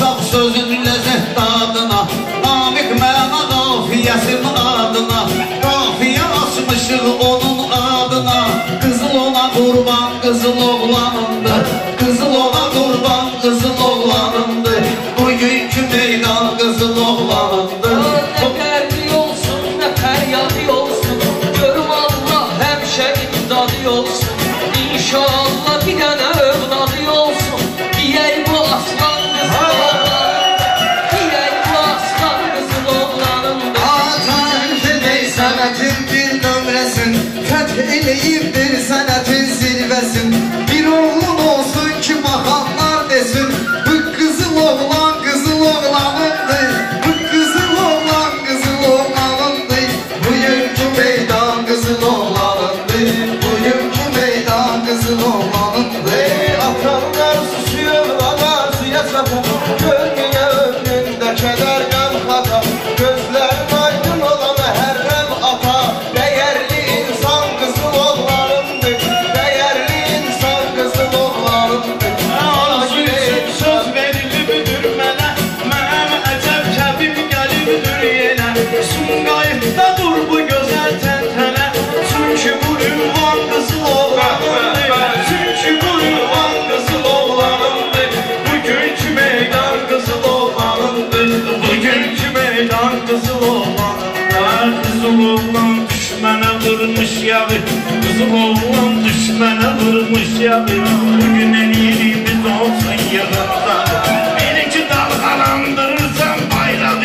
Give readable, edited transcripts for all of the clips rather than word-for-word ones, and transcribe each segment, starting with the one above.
Baxsaq sözün ləzzət dadına, Namik məna qafiyəsin adına, Qafiyə açmışıq onun adına. Qızıl ona qurban, qızıl oğlanındır, Qızıl ona qurban, qızıl oğlanındır. Bugünkü meydan qızıl oğlanındır. Nə qərbi olsun, nə fəryadı olsun, görüm Allah həmişə imdadı olsun. İnşallah bir dənə övladı olsun, deyək bu aslan qızıl oğlanındır, deyək bu aslan qızıl oğlanındır. Tarifedey sənətin bir nömrəsin, fəth eləyibdir sənətin zirvəsin. Bir oğlun olsun ki baxanlar desin, bu qızıl oğlan qızıl oğlanındır, bu qızıl oğlan qızıl oğlanındır. Bugünkü meydan qızıl oğlanındır, bugünkü meydan qızıl oğlanındır. Atanlar susuyor, anasıya çapır, gölgəyə önündə kədər qəm xata, gözlərin aydın olan Məhərrəm ata. Dəyərli insan qızıl oğlanındır, dəyərli insan qızıl oğlanındır. Arzu üçün söz verilibdir mənə, mənim əcəb kəbim gəlibdir yenə. Sumqayıtda dur bu gözəl təntənə, çünki bu ünvan qızıl oğlanındır, çünki bu ünvan qızıl oğlanındır. Bugünkü meydan qızıl oğlanındır, bugünkü meydan qızıl oğlanındır. Qızıl oğlan düşmənə vurmuş yağı, qızıl oğlan düşmənə vurmuş yağı. Bugün eləyirimiz olsun yığında, beni ki dalğalandırırsan bayrağı.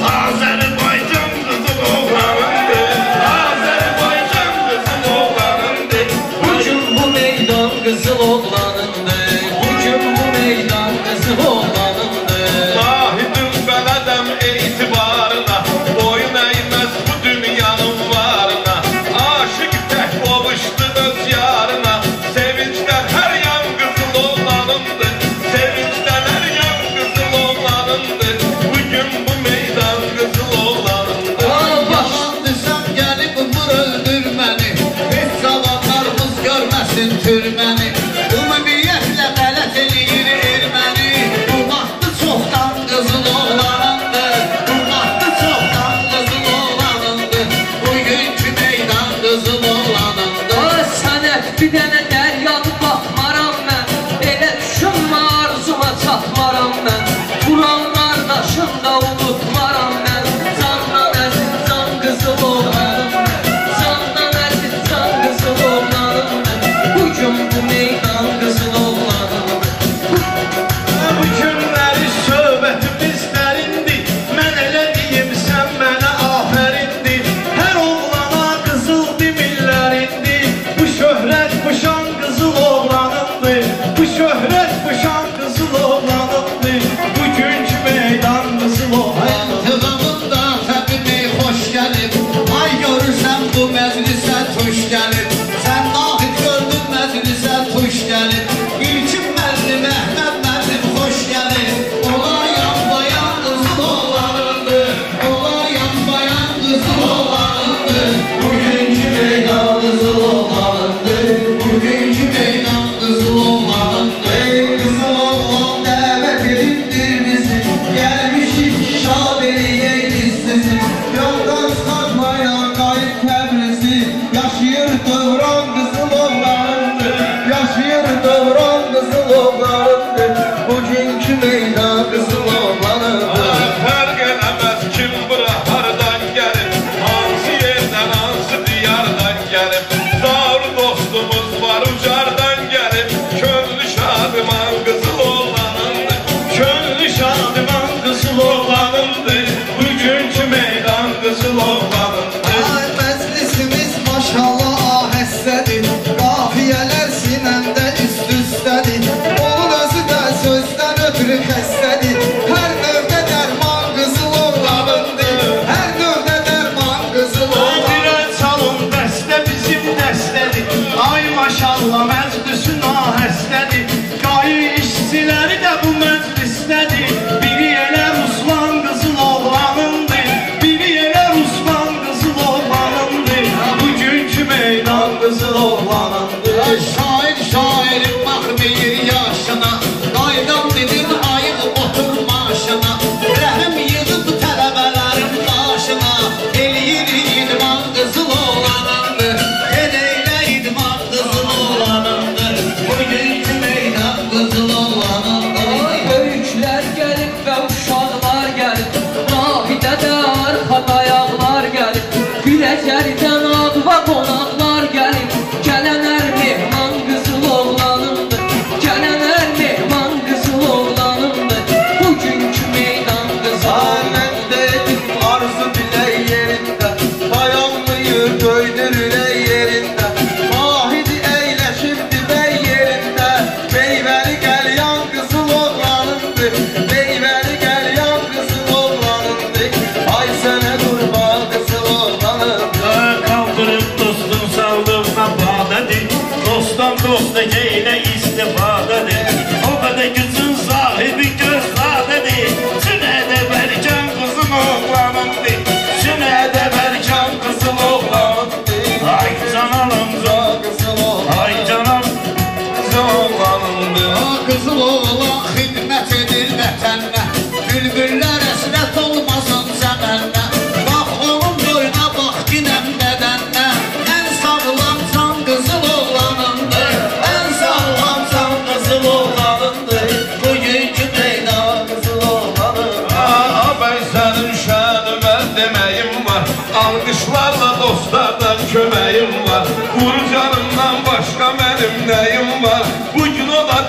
Azərbaycan qızıl oğlanındır, Azərbaycan qızıl oğlanındır. Bugün bu meydan qızıl oğlanındır, bugün bu meydan qızıl oğlanındır. Şahidim bələdəm etibarına, boyun əymez bu dünyanın varına. Aşık tək qovuşdu öz yarına, sevincdən hər yan qızıl oğlanındır, sevincdən hər yan qızıl oğlanındır. Bugün bu meydan qızıl oğlanındır. Yalan desəm gəlib vur öldür məni, heç zamanlarımız görməsin türməni. Ümumiyyətlə qələt eləyir erməni, bu vaxtı çoxdan qızıl oğlanındır, bu vaxtı çoxdan qızıl oğlanındır. Bugünkü meydan qızıl oğlanındır. Sənət bir dənə dəryadı baxmaram mən, elə düşünmə arzuma çatmaram mən. Quran qardaş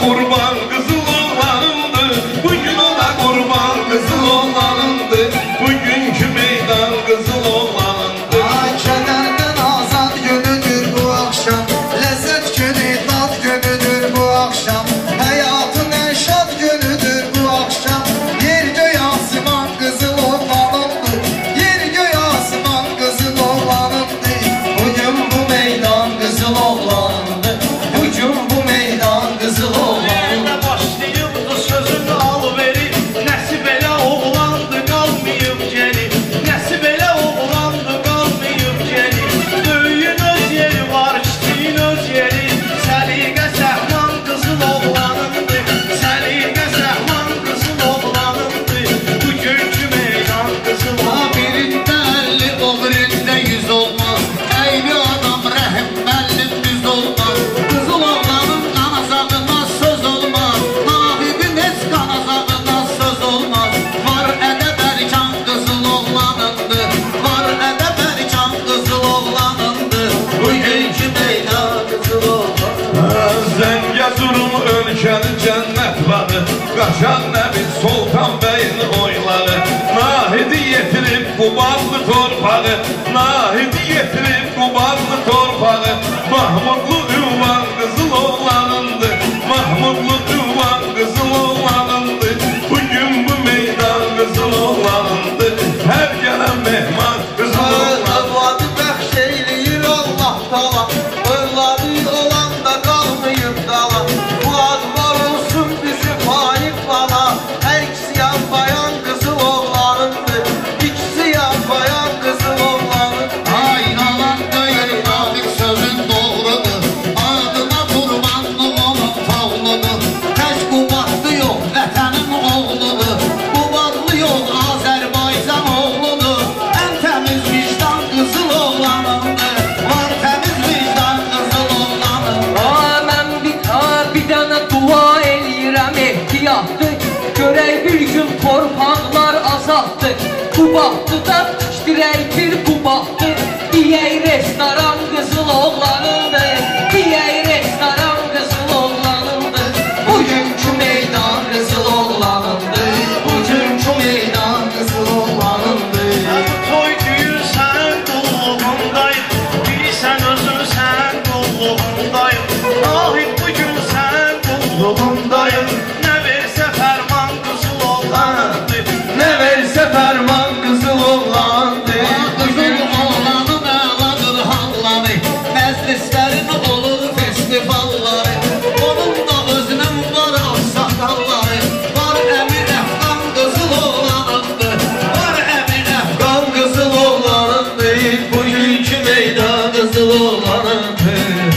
kurban kızıl oğlanındı. Bugün ona kurban kızıl oğlanındı. Bugünkü meydan kızıl oğlanındı. Ay kederden azad günüdür bu akşam, lezzet günü dad günüdür bu akşam, hayatın en şad günüdür bu akşam. Yer göy asman kızıl oğlanındı, yer göy asman kızıl oğlanındı. Bugün bu meydan kızıl oğlanındı, bugün bu meydan kızıl oğlanındı. Yerine başlayıbdı sözün alıveri, nəsi belə oğlandı qalmayıb geri, nəsi belə oğlandı qalmayıb geri. Böyüyün öz yeri var, kiçiyin öz yeri, səliqə səhman qızıl oğlanındı, səliqə səhman qızıl oğlanındı. Bugünkü meydan qızıl oğlanındı. Birində 50, o birində 100 olmaz. Eyli adam rəhim məllim düz olmaz. Qızıl oğlanın qanazağına söz olmaz. Nahibin heç qanazağına söz olmaz. Var ədəb ərkan qızıl oğlanındı, var ədəb ərkan qızıl oğlanındı. Bugünkü meydan qızıl oğlanındı. Zəngəzurun ölkəli cənnət vadı, Qaşan Nəbi Sultan bəyin oyları. Nahidi yetirib Qubarlı torpağı, Nahidi yetirib Qubarlı torpağı. Mahmudlu ünvan qızıl oğlanındı, Mahmudlu ünvan qızıl oğlanındı. Bugün bu meydan qızıl oğlanındı, hər gələn mehman qızıl oğlanındı. Övladı bəxş eyləyir Allah tala, övladı olan da qalmayıb dala. Bu ad var olsun bizi faiq bana, hər ikisi yanbayan qızıl oğlanındı, ikisi yanbayan qızıl oğlanındı. Ay nalan deyir nazik sözün doğrudur, adına qurbanlı onun tavludur. Tək Qubadlı yox, vətənin oğludur, Qubadlı yox, Azərbaycan oğludur. Ən təmiz vicdan qızıl oğlanındır, var təmiz vicdan qızıl oğlanındır. Mən bir dənə dua eləyirəm ehtiyatlı, görək bir gün torpaqlar azaddı. Qubadlıda iştirəkdir Qubadlı, deyək restoran qızıl oğlanındı, deyək restoran qızıl oğlanındı. Bugünkü meydan qızıl oğlanındı, bugünkü meydan qızıl oğlanındı. Toy düyür sənin qulluğundayım, bilirsən özün sənin qulluğundayım. Nahid bugün sənin qulluğundayım, nə versə fərman qızıl oğlanındı, Nə versə fərman qızıl oğlandı. Qızıl oğlanın əladır halları, məclislərin olur festivalları. Onun da özünün var ağsaqqalları, var əmir əfqan qızıl oğlanındı, var əmir əfqan qızıl oğlanındı. Bugünkü meydan qızıl oğlanındı.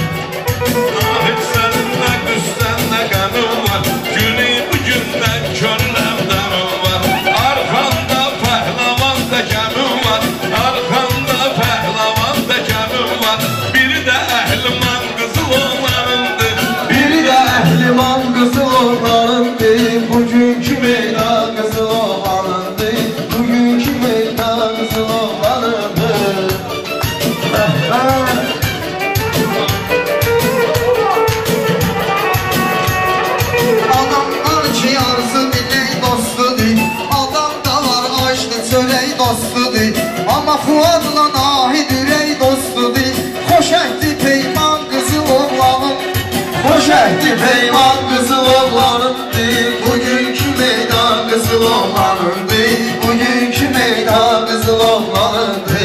Nahid səninlə qüssənlə qəmim var, günü bugündən körləmdənim var. Arxanda pəhləvan təkəmim var, arxanda pəhləvan təkəmim var. Biri də əhliman qızıl oğlanındı, Biri də əhliman qızıl oğlanındı, bugünkü meydan qızıl oğlanındı, bugünkü meydan qızıl oğlanındı. Adamlar ki arzu dilək dostudur, adam da var açdı çörək dostudur. Amma Fuadla Nahid ürək dostudur, xoş əhdi peyman qızıl oğlanın, xoş əhdi peyman qızıl oğlanındı. Bugünkü meydan qızıl oğlanındı, bugünkü meydan qızıl oğlanındı.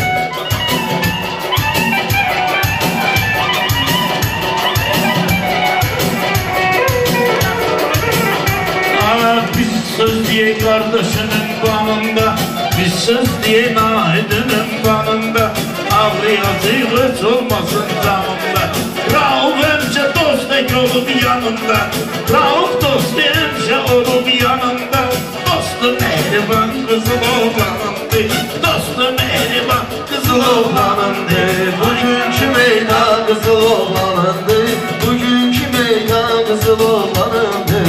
Biz söz diye kardeşinin kanında, biz söz diye Nahid'inin kanında, ağlayacak hiç olmasın canımda. Rauf hemşe dost ek olup yanında, Rauf dost hemşe olup yanında. Dostu mehriban kızıl oğlanındı, dostu mehriban kızıl oğlanındı. Bugünkü meydan qızıl oğlanındı, bugünkü meydan qızıl oğlanındı.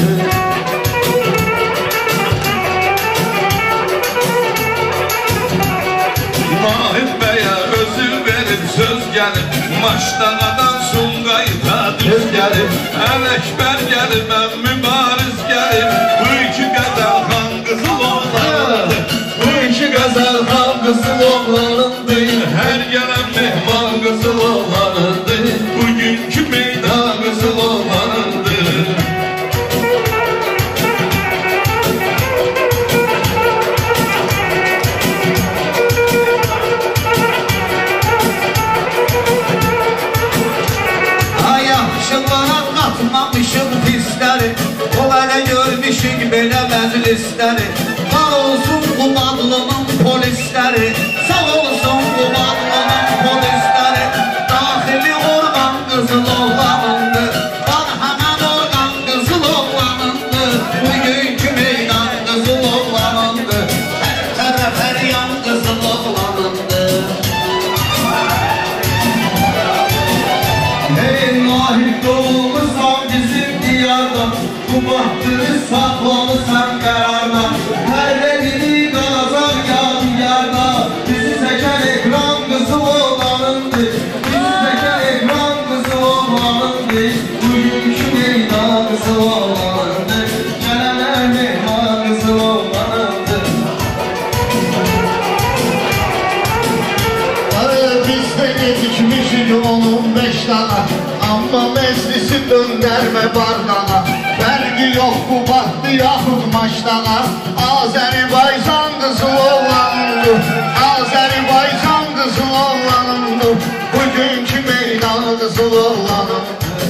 Nahid bəyə özü verib söz gəlib, Maçdağadan Sumqayıta tez gəlir. Ələkbər gəlir, mən mübariz gəlir. Bu iki qəzəl xan qızıl oğlanındır. Bu iki qəzəl xan qızıl oğlanındır. Hər gələn mehman qızıl oğlanındır. Bugünkü meydan qızıl oğlanındır. Atmamışım pisləri, o ələ görmüşük belə məclisləri. Var olsun Qumadlının polisləri, sağ olsun Qumadlının polisləri. Daxili orqan qızıl oğlanındır, var həmən orqan qızıl oğlanındır. Bugünkü meydan qızıl oğlanındır, hər tərəf hər yan qızıl oğlanındır. Ey nahid doğumuzsan bizim diyarda, bu bahtını saxlamısan qərarda. Hər rəqini qalacaq yadiyarda, bizi çəkən ekran qızıl oğlanındır. Bizi çəkən ekran qızıl oğlanındır. Bugünkü meydan qızıl oğlanındır, gələnə mehman qızıl oğlanındır. Biz de gecikmişik 15 dana, amma meclisi döndərmə bardana. Fərqi yox bu vaxtı yaxud maçdana. Azərbaycan qızıl oğlanındır, Azərbaycan qızıl oğlanındır. Bugünkü meydan qızıl oğlanındır.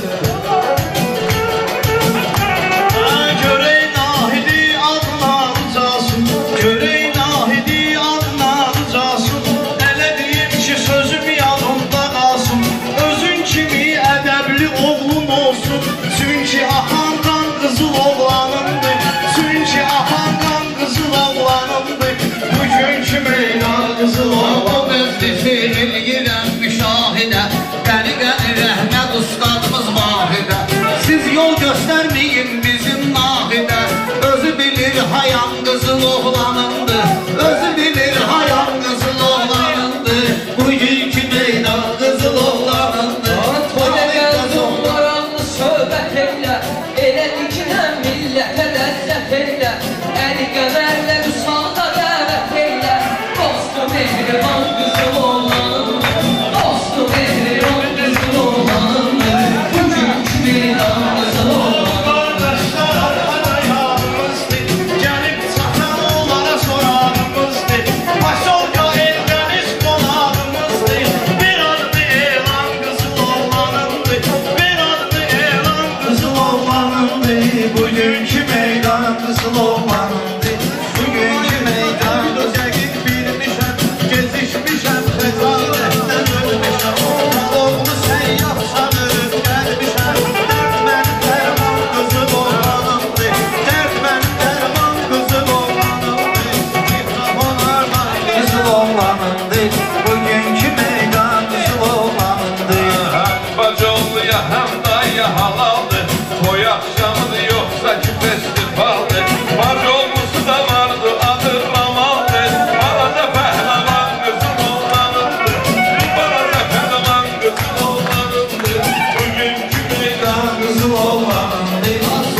Görey nahidi adına rıcasın, görey nahidi adına rıcasın. Elə deyim ki sözüm yanımda qalsın, özün kimi ədəbli oğlun olsun. Çünki axan qan qızıl oğlanındır, çünki axan qan qızıl oğlanındır. Bugünkü meydan qızıl oğlanındır. Məclisi elgirəm müşahidə, qəni-qəni rəhmət ustadımız Vahidə. Siz yol göstərməyin bizim nahidə, özü bilir hayan qızıl oğlanındır, özü bilir hayan qızıl oğlanındır. Bugünkü meydan qızıl oğlanındır. Toyda gəl onlara söhbət elə, elə dikilən millətə ləzzət elə. Əli qəmərlə Vüsalda dəvət elə, dostu mehriban qızıl oğlanındır, dostu mehriban qızıl oğlanındır. Bugünkü meydan qızıl oğlanındır. Qardaşlar arxada yanımızdır, gəlib çatan onlara sorağımızdır. Paşolka evləniz qonağımızdır, bir adlı elan qızıl oğlanındır, bir adlı elan qızıl oğlanındır. Bugünkü meydan qızıl oğlanındır, bugünkü meydan gözəqib bilmişəm, gezişmişəm, xəzalətdən ölmüşəm. Oğlu səyyah sanırıb gəlmişəm, dərd mənim dərman qızıl oğlanımdır, dərd mənim dərman qızıl oğlanımdır. Mikrofonlarla qızıl oğlanımdır, bugünkü meydan qızıl oğlanımdır. Həm bacoluya, həm dayıya halaldır. Toy axşamıdır, yoxsa ki festivaldır. Bacolusu da vardı, adı Ramaldır. Balaca pəhləvan qızıl oğlanındır, balaca pəhləvan qızıl oğlanındır. Bugünkü meydan qızıl oğlanındır.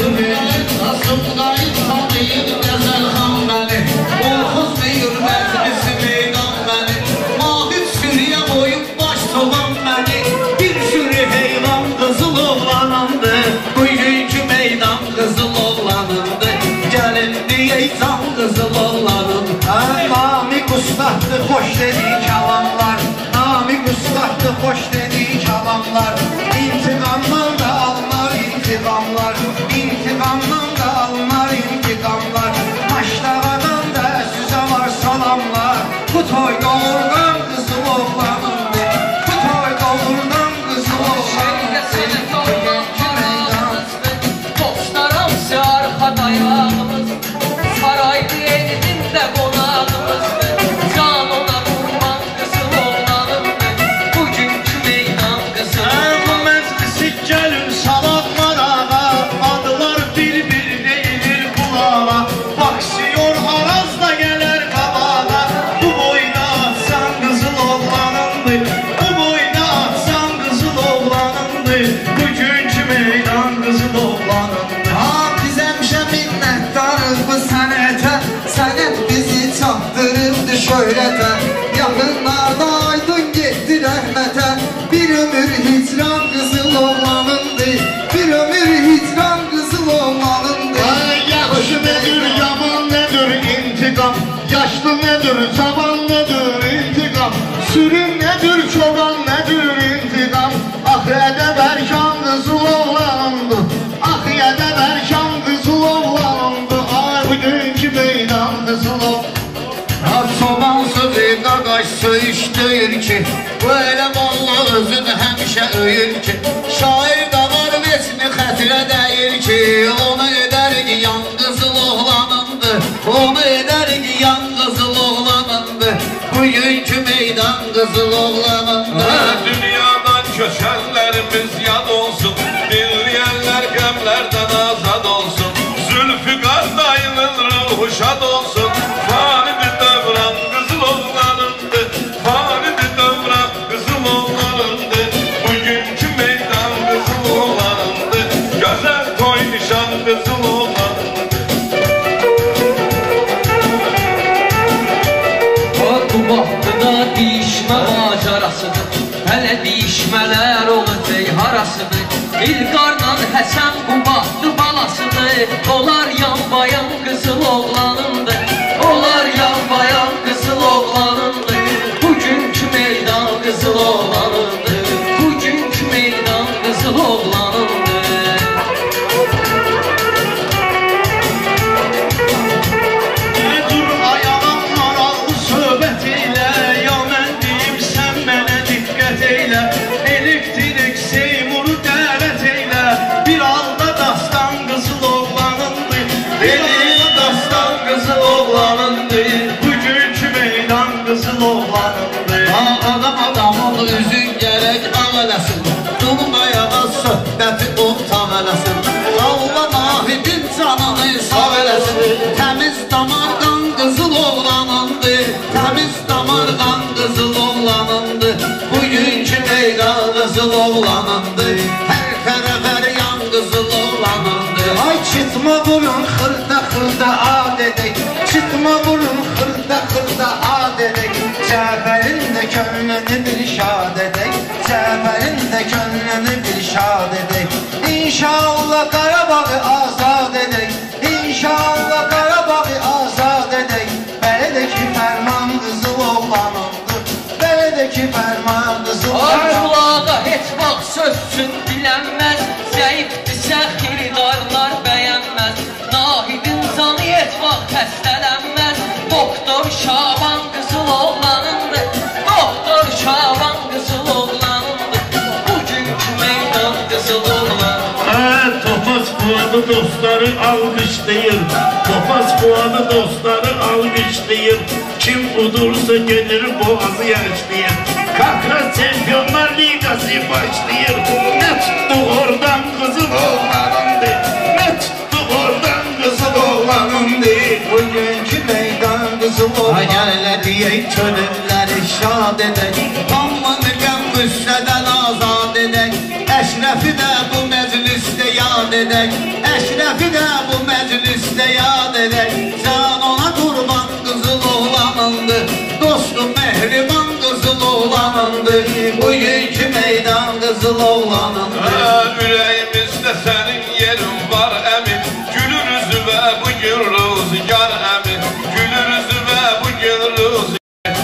Asımdayı tanıyır Qəzəl xan məni, Orxuz deyir məclisi meydan məni. Mahir sürüyə qoyub baş soğan məni, bir sürü heyvan qızıl oğlanındır. Bugünkü meydan qızıl oğlanındır, gəlin deyək can qızıl oğlanındır. Namik ustaddır, xoş dedik kəlamlar, Namik ustaddır, xoş dedik kəlamlar. İntiqamdan da alınlar intiqamlar, İntiqamdan da alınlar intiqamlar. Maşdağadan da sizə var salamlar. Bu toy doğurdan qızıl oğlanındır, bu toy doğurdan qızıl Şəhərdə sənət oğlanındır. oğlanlarımızdır, dostlar hamısı arxada ayağımızdır. Saraydı elində qonağımızdır, can ona qurban qızıl oğlanımdır. Bugünkü meydan qızıl oğlanımdır. şöhrətə Yaxınlarda aydın getdi rəhmətə Bir ömür hicran qızıl oğlanındır Bir ömür hicran qızıl oğlanındır Yaxşı nedir, yaman nedir intiqam Yaşlı nedir, cavan nedir intiqam Sürün nedir, çoban nedir intiqam Axı ədəb ərkan qızıl oğlanındır Axı ədəb ərkan qızıl oğlanındır Ay bugünkü meydan qızıl oğlanındır Çoban sözü qaqaş söyüşdür ki Bu elə valla özünü həmişə öyür ki Şair qavar vesini xətirə dəyir ki Onu edər ki yan qızıl oğlanındır Onu edər ki yan qızıl oğlanındır Bugünkü meydan qızıl oğlanındır Dünyadan köçənlərimiz yad olsun Dinləyənlər qəmlərdən azad olsun Zülfüqar dayının ruhu şad olsun Fanidir dövran qızıl oğlanındır Fanidir dövran qızıl oğlanındır Bugünkü meydan qızıl oğlanındır Gözəl toy nişan qızıl oğlanındır Bu vaxtıda dişmə macarasıdır Hələ dişmələr olacaq harasıdır İlqarla Həsən bu vaxtı balasıdır Onlar yan bayan qızıl oğlanındır Onlar yan bayan qızıl oğlanındır Bugünkü meydan qızıl oğlanındır Bugünkü meydan qızıl oğlanındır Dur ayağım maraqlı söhbət elə Ya mən deyim sən mənə diqqət elə Elektrik Seymuru dəvət elə Bir alda dastan qızıl oğlanındır Bir alda dastan qızıl oğlanındır Bugünkü meydan qızıl oğlanındır Adam adamın üzün gərək ağələsin Durmayağa söhbəti ortaq eləsin Allah nahidin canını sağ eləsin Təmiz damardan qızıl oğlanındır Təmiz damardan qızıl oğlanındır Bugünkü meydan qızıl oğlanındır Hər tərəfər yan qızıl oğlanındır Ay çıtma burun xırda xırda ad edək Çıtma burun xırda xırda ad edək Cəfərin də könlünü bir şad edək Cəfərin də könlünü bir şad edək İnşallah Qarabağı azad edək İnşallah Qarabağı azad edək Bələdəki fərman qızıl oğlanındır Bələdəki fərman qızıl oğlanındır Arzularda heç vaxt söz üçün dilənməz Zəifdirsə xiridarlar bəyənməz Nahidin canı heç vaxt xəstələnməz Doktor Şaban qızıl oğlanındır Doktor Şaban qızıl oğlanındır Bugünkü meydan qızıl oğlanındır Topaz Fuadı dostları alqışlayır Topaz Fuadı dostları alqışlayır Kim udursa gelir boğazı yarışlayır Kakra Çempionlar Ligası başlayır Ne tuttu oradan kızıl oğlanındı Ne tuttu oradan kızıl oğlanındı Bugünkü meydan qızıl oğlan Gələ deyək könülləri şad edək Hamını qəm qüssədən azad edək Əşrəfi də bu məclisdə yad edək Əşrəfi də bu məclisdə yad edək Can ona qurban qızıl oğlanındır Dostum mehriban qızıl oğlanındır Bugünkü meydan qızıl oğlanındır Ürəyimizdə sənin yerin var əmin Gülürüz və bugün rüzgar əmin Gülürüz və bugün rüzgar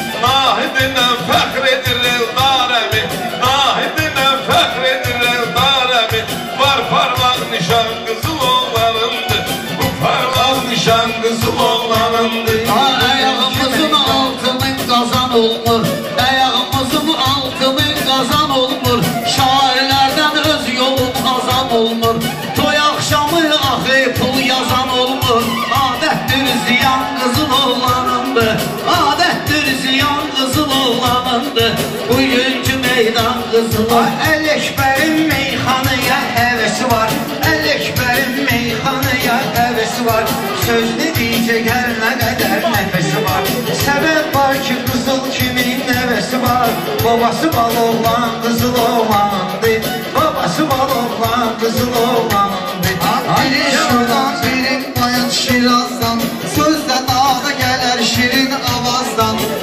Nahidinə fəxr edir Eldar əmin Nahidinə fəxr edir Eldar əmin Var parlaq nişan qızıl oğlanındır Bu parlaq nişan qızıl oğlanındır Ayağımızın altını qazan olmur Ayağımızın altını qazan olmur Şairlərdən öz yolun azam olmur Toy axşamı axı pul yazan olmur Adətdir ziyan qızıl oğlanındır Adətdir ziyan qızıl oğlanındır Bugünkü meydan qızıl oğlanındır Ələkbərin meyxanıya həvəsi var Ələkbərin meyxanıya həvəsi var Söz dedikcə gəlmə qədər nəfəsi var Səbəb var ki qızıl kimin nəvəsi var Babası bal oğlan qızıl oğlanındır Babası bal oğlan qızıl oğlanındır Biri şuradan biri bayan Şirazdan Sözlə dağda gələr şirin avazdan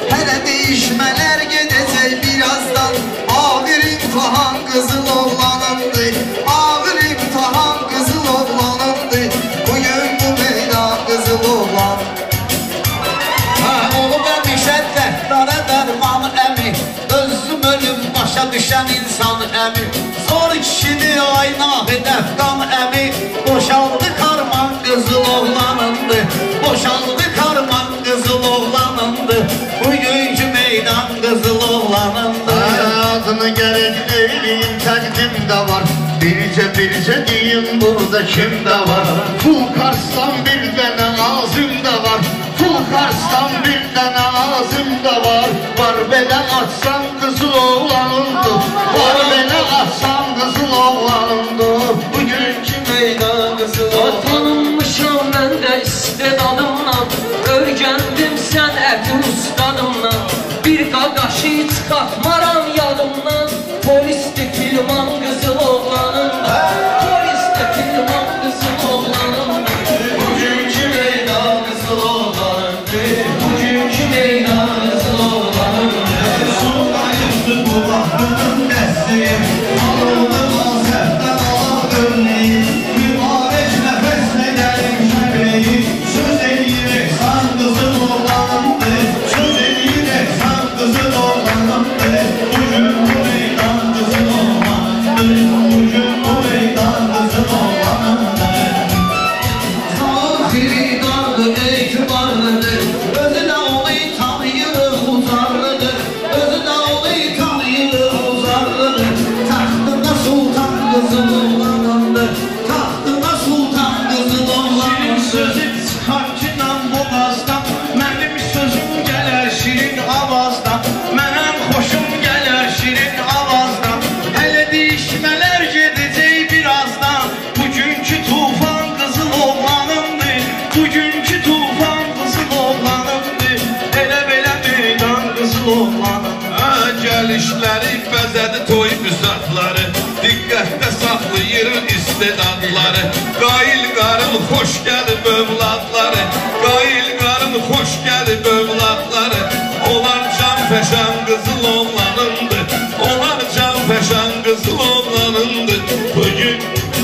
düşen insan əmi Zor kişidir ay Nahid Əfqan əmi Boşaldı karman qızıl oğlanındı Boşaldı karman qızıl oğlanındı Bugünkü meydan qızıl oğlanındı Adını gerek eyleyin təqdimdə var Bircə deyin burada kimdə var Pul Kars'tan bir dənə ağzımda var Pul Kars'tan bir dənə ağzımda var Var belə açsan qızıl oğlanındı Var belə açsan qızıl oğlanındı Bugünkü meydan qızıl oğlanındı Tanınmışam mən də istedadımla Örgəndim sən ətin ustadımla Bir qaqaşı çıxartmaram yadımdan Polisli filman qızıl oğlanımda Polisli filman qızıl oğlanımda Bugünkü meydan qızıl oğlanındı Bugünkü meydan qızıl oğlanındı Sultanımdı bu vaxtının dəsti Alındı mazhəbdən ala örneği Mübarək nəfəslə gəlir şəbreyi Söz eləyirək san qızıl oğlanındı Söz eləyirək san qızıl oğlanındı Bugün bu meydan qızıl oğlanındı Bugün bu meydan qızıl oğlanındı Zahiri dardı, etibarlıdır Özü də onu tanıyırıq, uzarlıdır Özü də onu tanıyırıq, uzarlıdır Taxtında sultan qızıl oğlanındır Taxtında sultan qızıl oğlanındır Sözüm çıxar ki nam boğazdan Mənim sözüm gələr şirin avazdan Mənəm xoşum gələr şirin avazdan Hələ dişmələr gedəcək birazdan Bugünkü tufan qızıl oğlanımdır Bugünkü tufan qızıl oğlanımdır Elə belə meydan qızıl oğlanımdır Gəlişləri bəzədi toy müzatları Diqqətdə saxlayır istedadları Qail qarın xoş gəlib övladları Qail qarın xoş gəlib övladları Onlar can fəşan qızıl oğlanındır Onlar can fəşan qızıl oğlanındır Bugün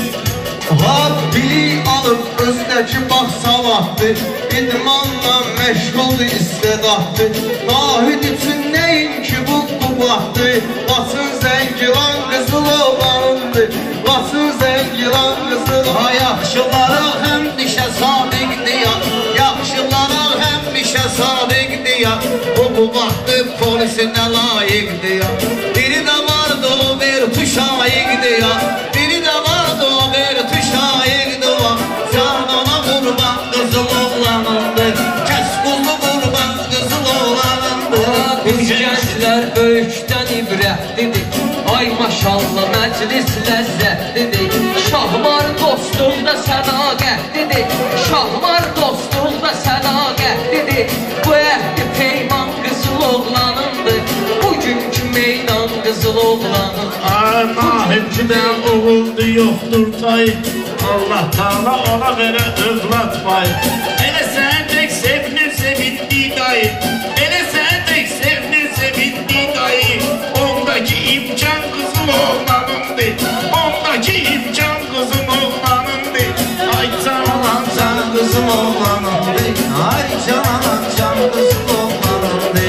Habbili alıb özdəki bax savahdı İdmanla məşğuldu istedahtı Nahid üçün neyinki bu qubahdı Basın zəngilan qızıl oğlanındı Basın zəngilan qızıl oğlanındı Yaxşılara həmişə sadiqdir ya Yaxşılara həmişə sadiqdir ya Bu qubahdı polisinə layiqdir ya Biri də vardı o bir tuşayiqdir ya Biri də vardı o bir tuşayiqdir ya Canına qurban qızıl oğlanındı Kəs quzlu qurban qızıl oğlanındı Biz gənclər böyükdən ibrətlidir Ay maşallah məclis ləzzətlidir Şahmar dostluqda sədaqətlidir Şahmar dostluqda sədaqətlidir Bu əhdi peyman qızıl oğlanındır Bugünkü meydan qızıl oğlanındır Nahidçidən oğuldu yoxdur tay Allah Teala ona verə övlad pay Elə sən tək sevnir sevindiği dayı Elə sən tək sevnir sevindiği dayı Ondaki imkan qızıl oğlanındı Ondaki imkan qızıl oğlanındı Ay canalan can qızıl oğlanındı Ay canalan can qızıl oğlanındı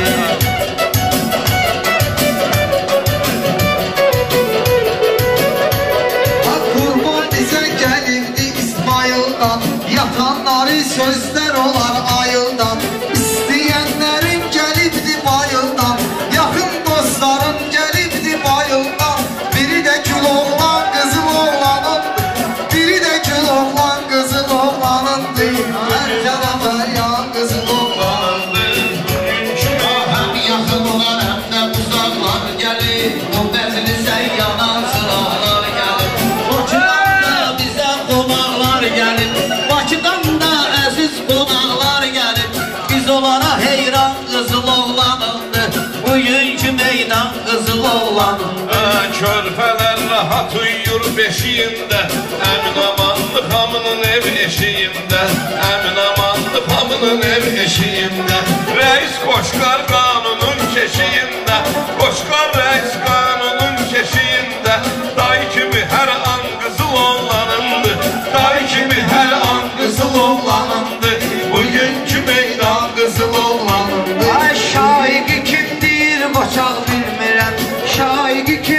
Qurban bizə gəlirdi İsmail'dan Yatanları sözlər olar ayıldan İstəyənlərin gəlibdi bayıldan Yaxın dostların gəlibdi bayıldan Biri də gül oğlan qızıl oğlanındı Biri də gül oğlan qızıl oğlanındı Hər canavar ya qızıl oğlanındı Həm yaxın olan həm də uzaqlar gəlir O bəzini səyyana sıraqlar gəlir Bakıdan da bizə qonaqlar gəlir Bakıdan da əziz qonaqlar gəlir Biz onlara heyran qızıl oğlanındı Bugünkü meydan qızıl oğlanındı Körpələr rahat uyuyur beşiyində Əmin amanlı hamının ev eşiyində Əmin amanlı hamının ev eşiyində Reis Qoşqar qanunun keşiyində Qoşqar reis qanunun keşiyində Dayı kimi hər an qızıl oğlanındı Dayı kimi hər an qızıl oğlanındı Bugünkü meydan qızıl oğlanındı Ay şaiqi kim deyir qoçaq bilmirəm Şaiqi kim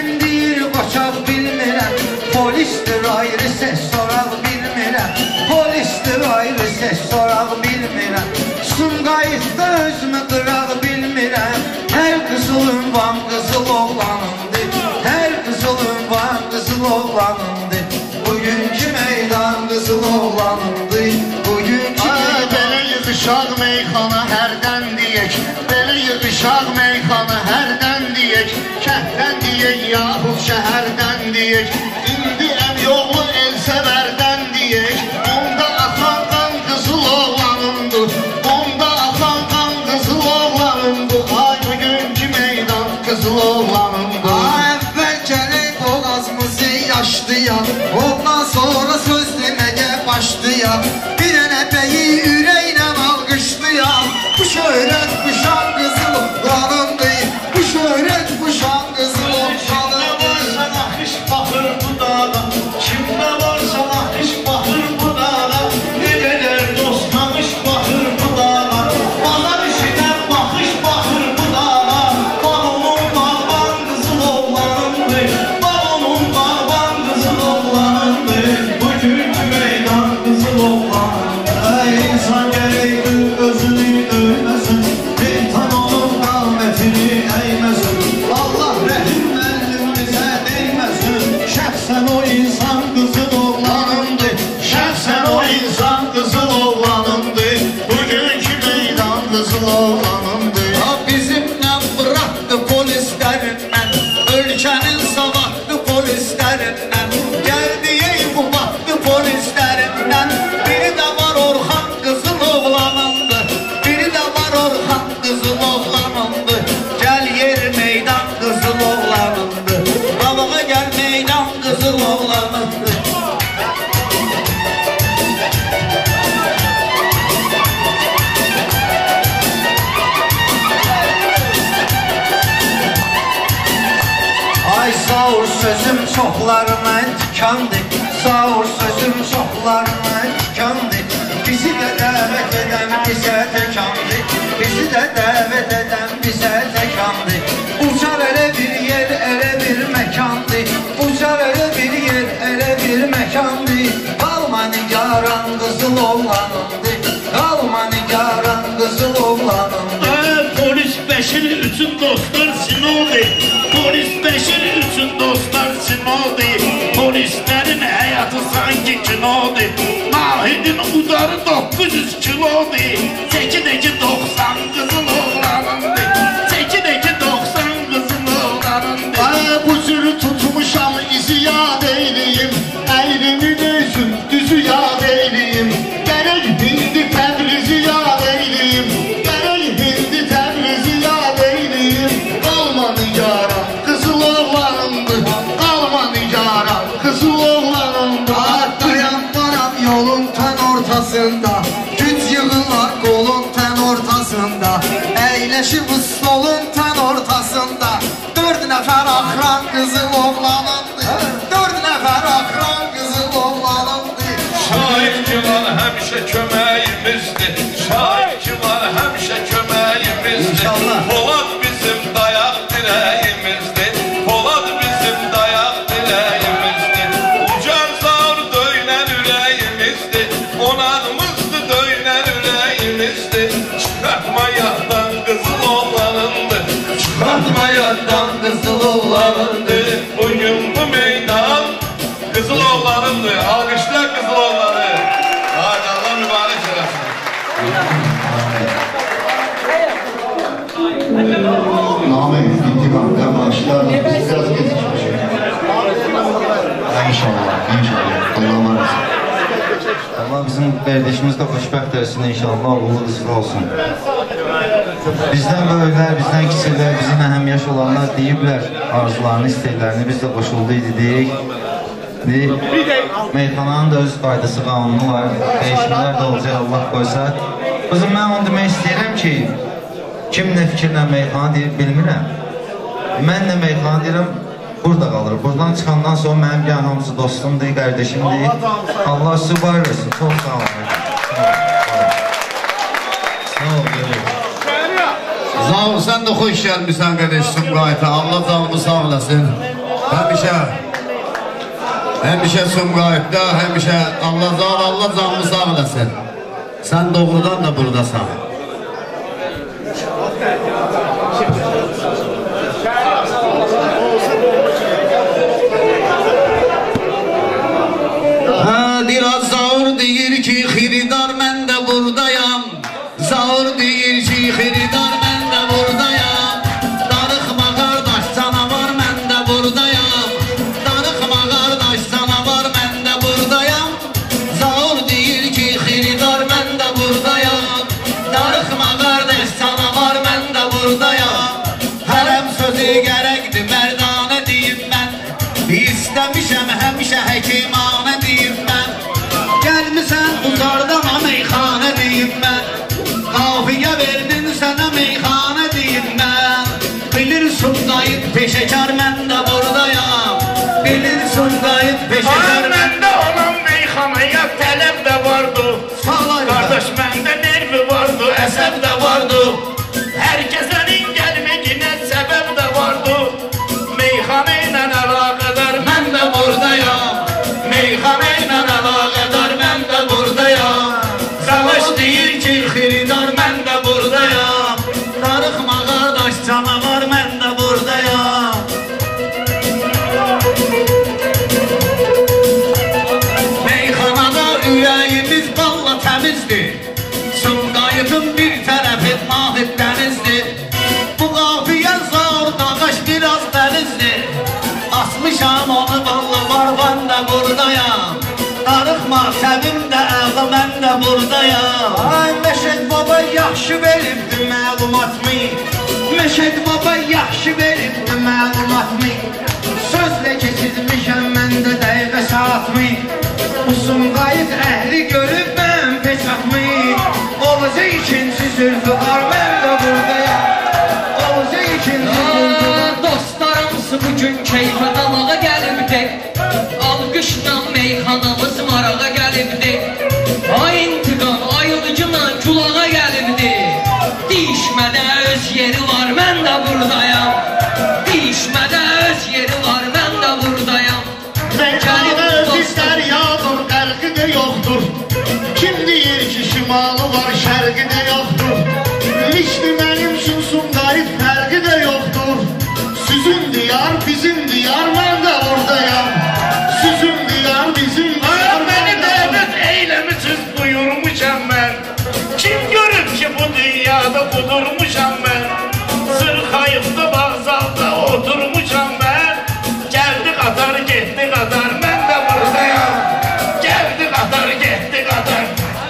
Həyatda özümü qıraq bilmirəm. Hər qızılım var qızıl oğlanımdır. Hər qızılım var qızıl oğlanımdır. Bugünkü meydan qızıl oğlanımdır. Bugünkü meydan. Belə yığışaq meyxana hərdən deyək. Belə yığışaq meyxana hərdən deyək. Kənddən deyək yaxud şəhərdən deyək. İndi əmyoğlu el səvərdən deyək. Onda axan qan qızıl oğlanımdır. Onda axan qan qızıl oğlanımdır. Ay bugünkü meydan qızıl oğlanımdır. Əvvəl gələk boğazımızı yaşlayaq. Ondan sonra söz deməyə başlayaq. Bir dənə bəyi ürəklə alqışlayaq. Bu şöhrət bu şan qızıl oğlanımdır. Bu şöhrət bu şan qızıl oğlanımdır. Naxiş baxır bu dağa, kimdə varsa naxiş baxır bu dağa. Ne qədər dost tanış baxır bu dağa. Bazar işidən baxış baxır bu dağa. Bağonun bağban qızıl oğlanımdır. Bağonun bağban qızıl oğlanımdır. Bugünkü meydan qızıl oğlanımdır. Ey insan gərəkdir özünü döyməsin. Şeytan onun qamətini əyməsin. Allah rəhim müəllimimizə deyməsin. Şəxsən o insan qızıl oğlanımdır. Şəxsən o insan qızıl oğlanımdır. Bugünkü meydan qızıl oğlanımdır. Ya bizimlə bıraxdı polislərindən. Ölkənin savaqdı polislərindən. Gəldiyey bu vaxtı polislərindən. Biri də var Orxan qızıl oğlanımdır. Biri də var Orxan qızıl oğlanımdır. Gəl yer meydan qızıl oğlanımdır. Babağa gəl meydan qızıl oğlanımdır. Ay sağır sözüm çoxlarına tikandı. Sağır sözüm çoxlarına tikandı. Bizi də dəvət edən bizə təkandı. Bizi də dəvət edən bizə təkandı. Ucar elə bir yer, elə bir məkandı. Ucar elə bir yer, elə bir məkandı. Qalma nigaran qızıl oğlanımdı. Qalma nigaran qızıl oğlanımdı. Polis Beşir üçün dostlar sinoldu. Polis Beşir üçün dostlar sinoldu. Polislərin həyatı sanki kinodur. Nahidin udarı 900 kilodur. Çəkidəki 90 qızıl oğlanındır. Çəkidəki 90 qızıl oğlanındır. Ay bu cürü tutmuşam izi yad eyleyim. Əyrimi döysün düzü yad eyleyim. Gərək hindi Təbrizi yad eyleyim. Gərək hindi Təbrizi yad eyleyim. Qalma nigaran qızıl oğlanımdır. Qalma nigaran qızıl oğlanımdır. Dayanmaram yolun tən ortasında. Güc yığılar qolun tən ortasında. Əyləşib stolun tən ortasında. 4 nəfər axran qızıl oğlanımdır. 4 nəfər axran qızıl oğlanımdır. Şahid ki var həmişə köməyimizdir. Şahid ki var həmişə köməyimizdir. İnşallah. Polad bizim dayaq dirəyimizdir. Polad bizim dayaq dirəyimizdir. Ucar zar döynən ürəyimizdir. Onağımızdır döynən ürəyimizdir. Çıxartma yaddan qızıl oğlanındır. Çıxartma yaddan qızıl oğlanımdır. Bugün bu meydan qızıl oğlanındır. Alqışlar qızıl oğlanı. Hadi Allah mübarək eləsin. Amin. İntikam kardeşler. Biz biraz gecikmişiz. İnşallah. İnşallah. Allah var olsun. Allah bizim kardeşimiz de xoşbəxt olsun inşallah, uğurlu qızıl olsun. Bizdən böyüklər, bizdən kiçiklər, bizimlə həmyaş olanlar deyiblər arzularını, istəklərini, biz də qoşuldu dedik. Meyxananın da öz qaydası, qanunu var, dəyişmələr də olacaq Allah qoysa. Qızım, mən onu demək istəyirəm ki, kim nə fikirlə meyxana deyib bilmirəm. Mən nə meyxana deyirəm, burada qalır. Buradan çıxandan sonra mənim gələn hamısı dostumdur, qardeşimdir. Allah sizi var versin. Çox sağ olun. Sağ ol, görək. Sağ ol, sen de hoş gelmişsin kardeşim Sumqayıt'a. Allah canını sağ olasın. Həmişə Sumqayıt'da, həmişə Allah canını sağ olasın. Sen doğrudan da buradasan. Biraz zor deyir ki xiridar mən də buradayam. Zor deyir ki xiridar mən də buradayam. Darıxma qardaş canavar mən də buradayam. Darıxma qardaş canavar mən də buradayam. Zor deyir ki xiridar mən də buradayam. Darıxma qardaş canavar mən də buradayam. Hərəm sözü gərəkdir mərdanə deyim mən. İstəmişəm həmişə həkimanə deyim mən. Gəlmisən uzardama meyxanə deyim mən. Qafiyə verdin sənə meyxanə deyim mən. Bilirsin qayıt peşəkar mən də buradayam. Bilirsin qayıt peşəkar mən Məndə olan meyxanaya tələb də vardı. Qardaş məndə nervi vardı, əsəb də vardı. Hər kəsənin gəlməyinə səbəb də vardı. Meyxana ilə əlaqədar mən də buradayam. Meyxana ilə əlaqədar mən də buradayam. Savaş deyir ki xiridar mən də buradayam. Darıxma qardaş canavar mən də buradayam. Meyxanada ürəyimiz balla təmizdir. Sumqayıtın bir tərəfi Nahid dənizdir. Bu qafiyə zor dağış biraz dənizdir. Asmışam onu balla var mən də buradayam. Darıxma səbim də əğlə mən də buradayam. Ay Məşəd baba yaxşı veribdi məlumatmi. Məşəd baba yaxşı veribdi məlumatmi. Sözlə keçirmişəm mən də dəqiqə saatmi. Bu Sumqayıt əhli görüb mən peçatmi. Oğuz'a ikinci zülfüqar mən də buradayam. Oğuz'a ikinci zülfüqar. Dostlarımsı bugün keyfə dalağa gəlibdi. Alqışla meyxanamız marağa gəlibdi. Ay intiqam ayılıcına kulağa gəlibdi. Dişmədə öz yeri var mən də buradayam. Dişmədə öz yeri var mən də buradayam. Meyxanada öz dəryadır, qərqi də yoxdur. Kim deyir ki şimalı var, şərqi də yoxdur. Mişli mənim üçün Sumqayıt fərqi də yoxdur. Sizin diyar, bizim diyar, mən də buradayam. Sizin diyar, bizim diyar, Məni mən də dəvət eyləmişiz buyurmuşam mən. Kim görüb ki bu dünyada budurmuşam mən. Sırxayıqda bağzalda oturmuşam mən. Gəldi qatar, getdi qatar, mən də buradayam. Gəldi qatar, getdi qatar.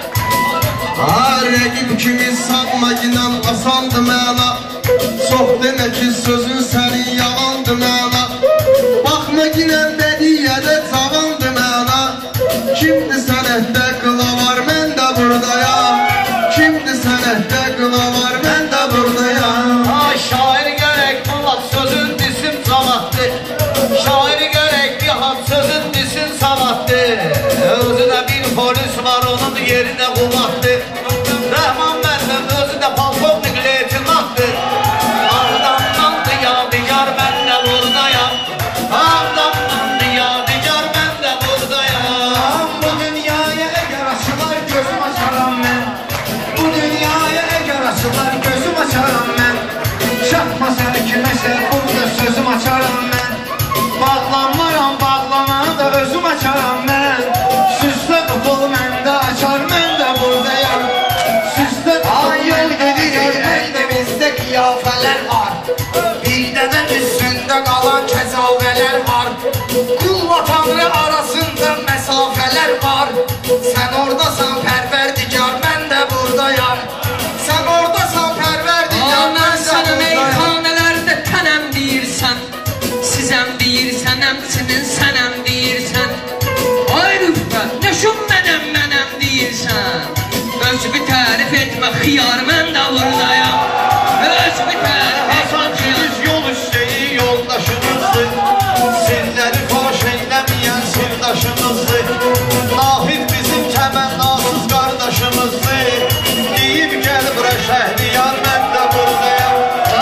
Rəqib kimi satma ginən asandı məna. Çox demə ki sözün sənin yalandı məna. Baxma ginən dədiyyədə cavandı məna. Kimdi sənətdə qıla var mən də buradayam. Kimdi sənətdə qıla var mən də buradayam. Ay şair gərək Polat sözün disim salatdır. Şair gərək Nihat sözün disim salatdır. Özüdə bir polis var onun yerinə quvvatdır. Rəhman məndən özü də polkovnik leytinatdır. Ağdamdandı yadigar mən də buradayam. Ağdamdandı yadigar mən də buradayam. Bu dünyaya əgər açılar gözüm açaram mən. Bu dünyaya əgər açılar gözüm açaram mən. Çatmaz hər kiməsə burada sözüm açaram mən. Bağlanmaram bağlananı da özüm açaram mən. Süslə qıpıl məndə açar mən də buradayam. Süslə qıpıl məndə açar əldə bizdə qiyafələr var. Bir də üstündə qalan kəzavələr var. Qulla tanrı arasında məsafələr var. Sən oradasan pərverdigar mən də buradayam. Sən oradasan pərverdigar mən də Sənə buradayam. meyxanələrdə tənəm deyirsən. Sizəm deyirsən, əmsinin sənəm deyirsən. Ay rüfqət, nəşum mənəm deyirsən. Özümü tərif etmə xiyar mən də buradayam. Özümü tərif etmə xiyar. Siz yol üstəyi yoldaşınızdır. Sizləri faş eyləməyən sirdaşınızdır. Nahid bizim kəmənnasız qardaşımızdır. Deyib gəl bura şəhriyar mən də buradayam.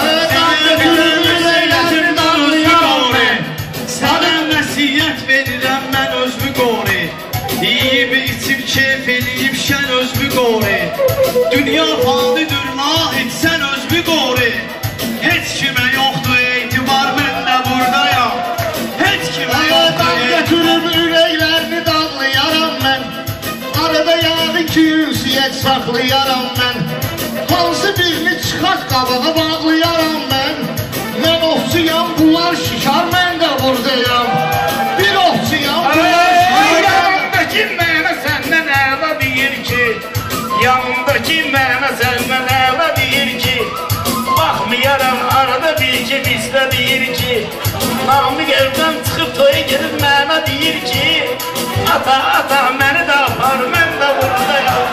Sənə nəsiyyət verirəm mən özümü qori. Yiyib içib keyf eləyib şən özümü qori. Dünya fanidir, nah doğru. Heç kimə yoxdur etibar, mən də buradayam. Heç kimə yoxdur Götürüb ürəklərini dağlayaram mən. Arada yağı ki ünsiyyət saxlayaram mən. Hansı birini çıxart qabağa bağlayaram mən. Mən ovçuyam, bunlar şikar, mən də buradayam. Bir ovçuyam, bunlar şikar. Yanımdaki mənə səndən əla deyir ki, yanımdaki mənə səndən əla deyir ki, baxmayaram arada bir ki, bizdə deyir ki, Namik evdən çıxıb toya gedib mənə deyir ki, ata, məni də apar, mən də buradayam.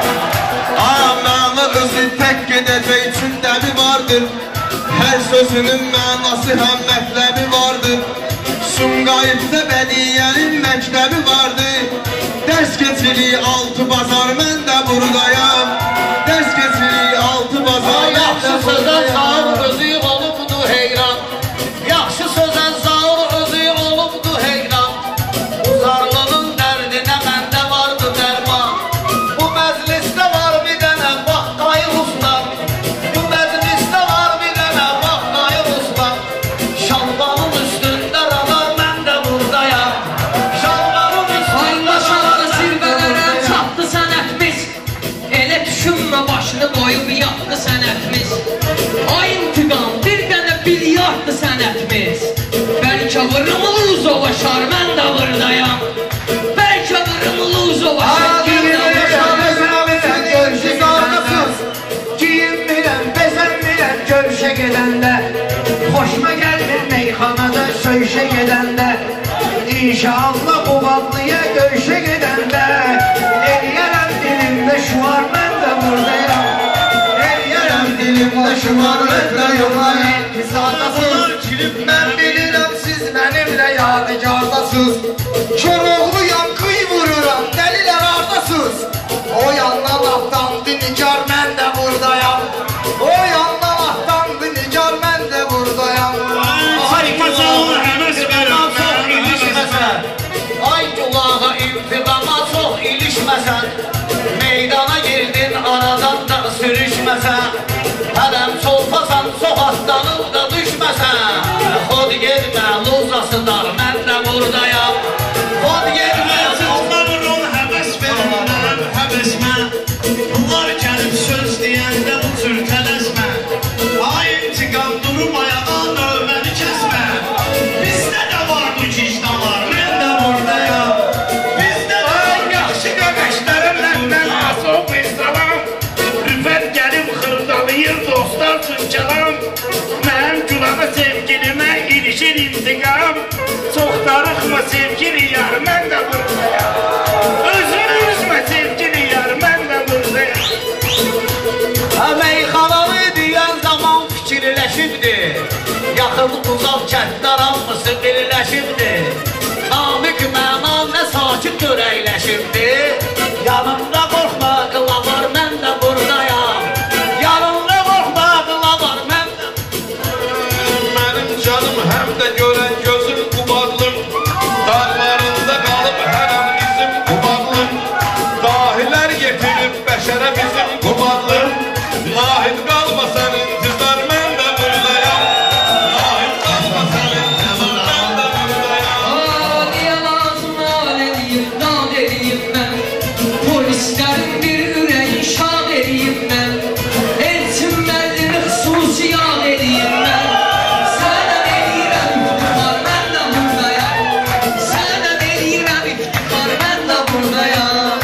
Mənə özü tək gedəcək üçün dəbi vardır. Hər sözünün mənası həm mətləbi vardır. Sumqayıtda bədiyyənin məktəbi vardır. Dərs keçirik altı bazar, mən də buradayam. Dərs keçirik altı bazar, mən də Yaxşı sözə sağır özü olubdu heyran. Yaxşı sözə sağır özü olubdu heyran. Uzarlığın dərdinə məndə vardı dərman. Bu məclisdə var bir dənə bax qayır usta. Bu məclisdə var bir dənə bax qayır usta. Şalbanın üstündə ranar, mən də buradayam. Şalbanın üstündə ranar, zirvələrə çatdı sənətimiz. Elə düşünmə başını qoyub yatdı sənətimiz. Ay intiqam, bir dənə bilyarddı sənətimiz. Bəlkə vırımlı uzovaşar, mən də buradayam. Bəlkə vırımlı uzovaşar, mən də buradayam. Görüşə qarnasız, giyinmirəm, bezənmirəm görüşə gedəndə. Xoşuma gəlmir meyxanada söyüşə gedəndə. İnşallah bu vadlıya görüşə gedəndə. Eləyərəm dilimdə şuar, mən də buradayam. Eləyərəm dilimdə şuar, mən də yoxlayam. Zadasız, mən bilirəm siz mənimlə yadigadasız. Koroğluyam, qıy vururam, dəlilər ardasız. O yandan atdandı nigar, mən də buradayam. O yandan atdandı nigar, mən də buradayam. Ay Masallı həvəs verim, çox ilişməsən. Ay qulağa intiqama çox ilişməsən. Meydana girdin aradan da sürüşməsən. Hələm çolpasan, çox atlanıb da düşməsən. Xod gedmə, luzasıdar, mən də buradayam. Xod gedmə, Allah'ın həvəs verirəm, həvəsmə. Bunlar gəlib söz deyəndə bu cür tələsmə. Ay intiqam durub ayağa növbəni kəsmə. Bizdə də var bu vicdanlar, mən də buradayam. Bizdə də var yaxşı qəqəşlərim məndən asıb istalam. Rüfət gəlib xırdalayır dostlar tünkelam. Mənim günahı sevgilimə ilişir intiqam. Çox darıxma sevgili yar, mən də buradayam. Özünü üzmə sevgili yar, mən də buradayam. meyxananı deyən zaman fikirləşibdi. Yaxın uzaq kəndlər hamısı birləşibdi. Namik məna nə sakit görəkləşibdi. Yanımda qorxma qılavar, mən də buradayam. Yanımda qorxma qılavar, mən də Mənim canım həm də görən gözüm qubadlım. Dağlarında qalıb hər an bizim qubadlım. Dahilər yetirib bəşərə bizim qubadlım. Nahid qalma sən intizar, mən də buradayam. Nahid qalma sən intizar, mən də buradayam. Aliyə lazım al edeyim, dağ edeyim mən. Polislərin bir ürəyi şad edeyim mən. Elçin məllini xüsusi yad edeyim mən. Sənə eləyirəm iftixar, mən də buradayam. Sənə eləyirəm iftixar, mən də buradayam.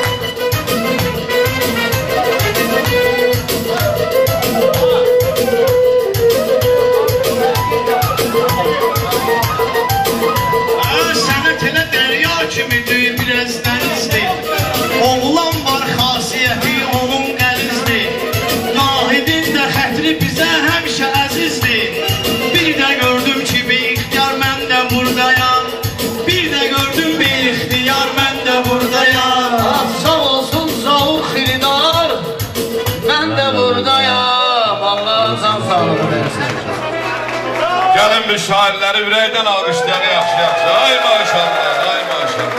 Sənət elə dərya kimidir, biraz dənizdir. Oğlan var xasiyyəti, onun qəlizdir. Nahidin də xətri bizə həmişə əzizdir. Bir də gördüm ki, bir ixtiyar, mən də buradayam. Bir də gördüm bir ixtiyar, mən də buradayam. Sağ olsun Zavur Xiridar, mən də buradayam. Allah'ın sağlığı versin. Gəlin bir şairləri ürəkdən alqışlayan yaxşı-yaxşı. Ay maşallah, ay maşallah.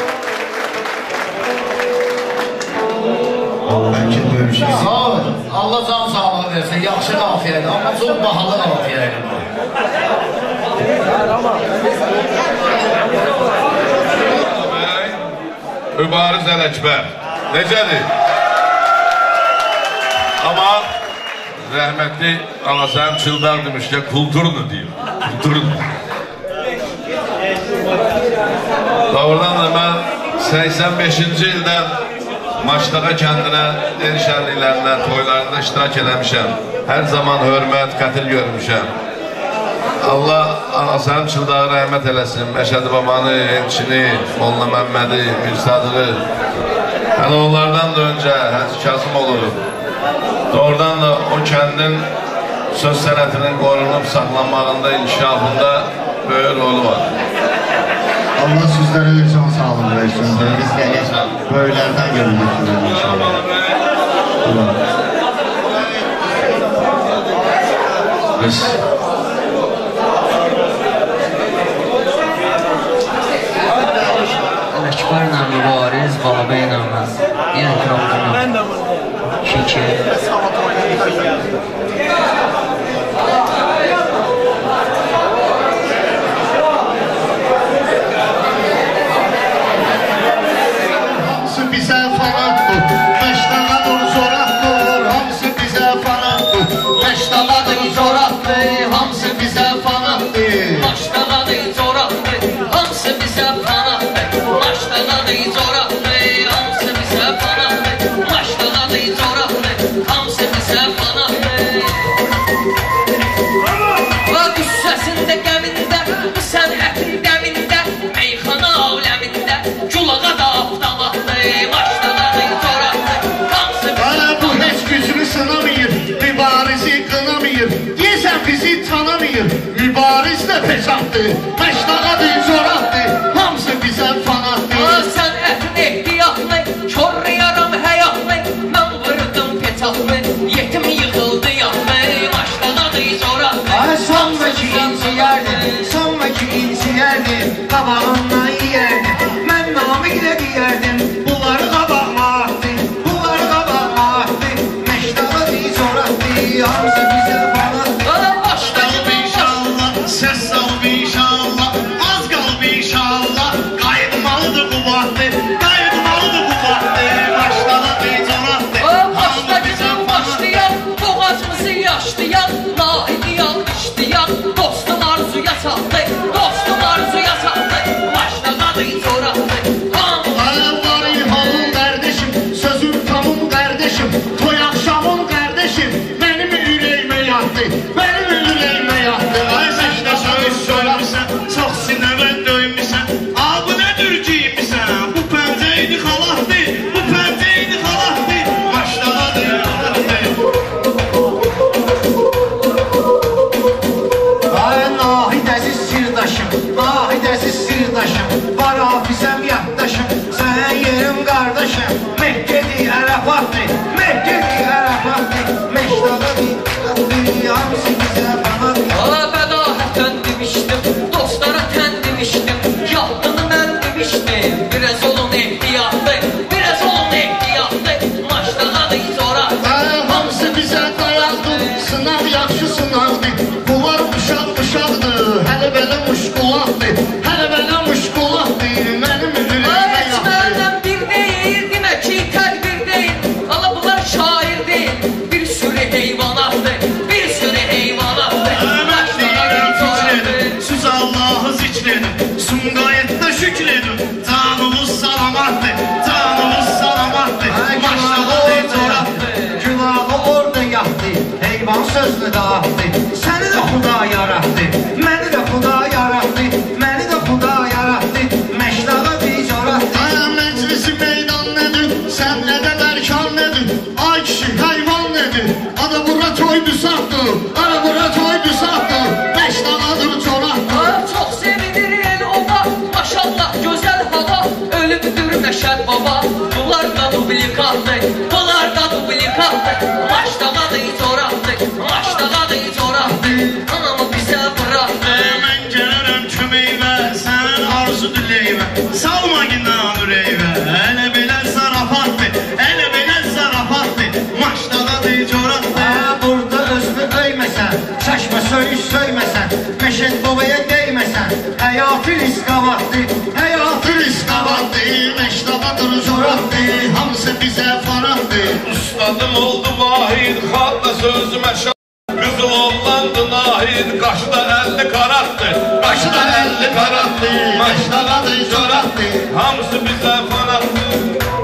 Bəlkə görüşürüz. Sağ olun. Allah can sağlığı versin, yaxşı qafiyədir, amma çox bahalı qafiyədir. Mübariz Ələkbər, necədir? Amma rəhmətli Ağasəlim Çildar demişkən, kulturunu deyim, kulturunu. Doğrudan da mən 85-ci ildən Maçdağa kəndinə el şənliklərində, toylarında iştirak eləmişəm. Hər zaman hörmət, qətil görmüşəm. Allah Ağasəlim Çıldağı rəhmət eləsin. Məşədi Babanı, Elçini, Molla Məmmədi, Mir Sadığı. Hələ onlardan da öncə Hacı Kazım olur. Doğrudan da o kəndin söz sənətinin qorunub saxlanmağında, inkişafında böyük rolu var. Allah sizlərə bir can sağlıq versin. Biz gələk böyüklərdən görülük inşallah. Biz Ələkbərlə mübariz, Balabəylə mən. Yenə kraldım. Mən də burada. Kiki. Bizə fanatdır, məşdağadır, zoratdır, hamısı bizə fanatdır. Məşdağadır, zoratdır, hamısı bizə fanatdır. Maçdağadır, zoratdır, hamısı bizə fanatdır. Maçdağadır, zoratdır, hamısı bizə fanatdır. Maçdağadır, zoratdır, hamısı bizə fanatdır. Va qüssəsində, qəmində, bu sənətin dəmində, meyxana aləmində, culağa da avdalatdır. Mübarizi qınamayır, deyəsən bizi tanımayır. Mübariz də peşatdır, məşdağadır, zoratdır, hamısı bizə fanatdır. Sən ətin ehtiyatlı, korlayaram həyatlı, mən vırdım petatlı, yetim yığıldı yatlı, maçdağadır, zoratdır. Sonraki inciyərdir, sonraki inciyərdir, qabağından yiyərdir. Mən namiqlə deyərdim, bunları qabağıma attı, bunları qabağıma attı. Məşdağadır, zoratdır, hamısı bizə fanatdır. Qalb inşallah, səs salb inşallah, az qalb inşallah. Qayıtmalıdır bu vaxtı, qayıtmalıdır bu vaxtı. Məşdağadır, zoratdır, hamı bizə Başlayan, boğazımızı yaşlayan, nahidiyan, işlayan, dostum arzuya çatdı, dostum arzuya çatdı, maçdağadır, zoratdır. Aləmvari halım qardeşim, sözüm tamım qardeşim, toy axşamım qardeşim, mənim ürəyimə yatdı, mənim ürəyimə yatdı. Ay səşdə söz söyləmişsən, çox sinəmə döymüşsən, abı nədir giymişsən, bu pəncəydi xalatdı, bu pəncəydi xalatdı, maçdağadır, zoratdır. Ay nahidəsiz sirdaşım, nahidəsiz sirdaşım, var hafizəm yaddaşım, sənə yerim qardaşım. Məhkədi Ərəfatdır, Məhkədi Ərəfatdır, Məşdağadır, hamısı bizə fanatdır. Bədahətən demişdim, dostlara tən demişdim, yahdını mən demişdim, biraz olun ehtiyatlı, biraz olun ehtiyatlı, maçdağadır, zoratdır. Hamısı bizə dayaqdır, sınav yaxşı sınavdır. Bunlar uşaq-uşaqdır, hələ belə muşqulaqdır, hələ belə muşqulaqdır, mənim ürəyimə yatdır. Öğretmenler bir değil, demek ki tedbir değil. Ala bunlar şair değil, bir sürü heyvanattır, bir sürü heyvanattır. Siz Allah'ı zikredin, Sumqayetdə şükredin. Canımız salamattır, canımız salamattır. Maşdağadır, zoratdır. Günahı orada yatdı, heyvan sözünü dağıttı. Səni də Xuda yarattı, məni də Xuda yarattı, məni də Xuda yarattı. Məşdağadır, zoratdır. Ay məclisi meydan nədir, sən nədə bərkan nədir? Ay kişi, heyvan nədir? Ada bura toy büsatdır, ada bura toy büsatdır. Məşdağadır, zoratdır. Çok sevinir el oba, maşallah güzel hava. Ölümdür Məşəd baba, bunlar da dublikatdır, bunlar da dublikatdır. Maçdağadır, zoratdır, maçdağadır, zoratdır. Anamı bizə bıraktı. döyməsən, çəşmə söyüş söyməsən, Məşəd babaya deyməsən, həyatı riskavatdır, həyatı riskavatdır, məştavadır, zoratdır, hamısı bizə faratdır. Ustadım oldu vahid, xalqla sözümə şah. Qızıl oğlandı nahid, qaşıda 50 karattır. Qaşıda 50 karattır, məştavadır, zoratdır, hamısı bizə fanattır.